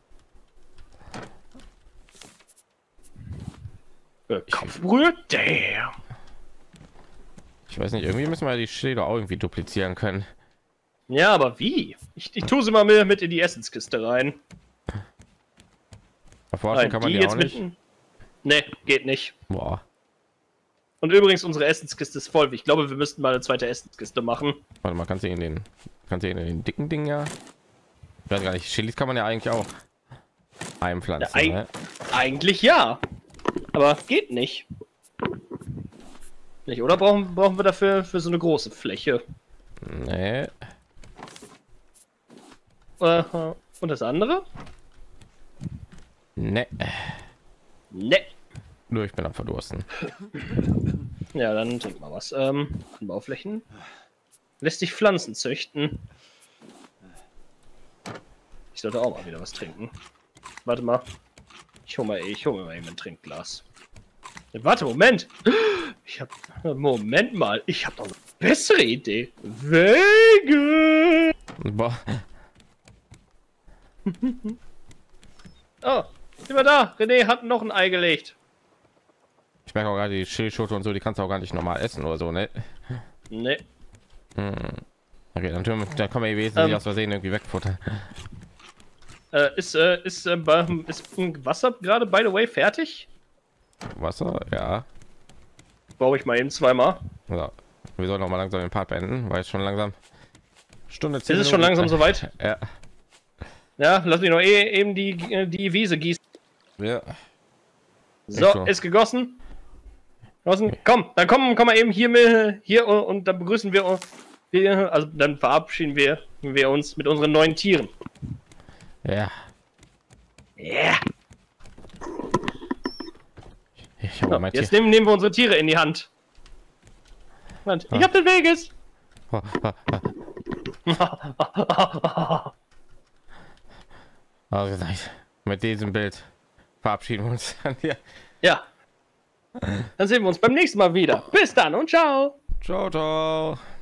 Kopfbrühe? Damn. Ich weiß nicht, irgendwie müssen wir die Chili doch auch irgendwie duplizieren können. Ja, aber wie? Ich tue sie mal mit in die Essenskiste rein. Erforschen kann man die auch nicht. Ne, geht nicht. Boah. Und übrigens, unsere Essenskiste ist voll. Ich glaube, wir müssten mal eine zweite Essenskiste machen. Warte mal, kannst du in den dicken Ding ja? Ich weiß gar nicht, Chilis kann man ja eigentlich auch einpflanzen. Ja, eigentlich ja. Aber geht nicht. Nicht, oder? Brauchen wir dafür für so eine große Fläche? Nee. Und das andere? Nee. Ne. Nur ich bin am Verdursten. Ja, dann trink mal was. Anbauflächen. Lässt sich Pflanzen züchten. Ich sollte auch mal wieder was trinken. Warte mal. Ich hol mir mal eben ein Trinkglas. Warte, Moment. Moment mal. Ich habe noch eine bessere Idee. Wege. Boah. Oh, sind wir da? René hat noch ein Ei gelegt. Ich merke auch gerade die Chili-Schote und so, die kannst du auch gar nicht normal essen oder so, ne? Ne. Okay, dann da kann man wesentlich aus Versehen irgendwie wegfuttern. Ist Wasser gerade, by the way, fertig? Wasser, ja. Brauche ich mal eben zweimal. So. Wir sollen noch mal langsam den Part beenden, weil es schon langsam Stunde 10 Ist es schon langsam soweit? Ja. Ja, lass mich noch eben die Wiese gießen. Ja. So, ist gegossen. Komm, dann komm mal eben hier und dann begrüßen wir uns. Also dann verabschieden wir uns mit unseren neuen Tieren. Ja. Yeah. Ich habe mein Jetzt Tier. nehmen wir unsere Tiere in die Hand. Ich hab den Vegas. Also, mit diesem Bild verabschieden wir uns dann hier. Ja. Dann sehen wir uns beim nächsten Mal wieder. Bis dann und ciao. Ciao, ciao.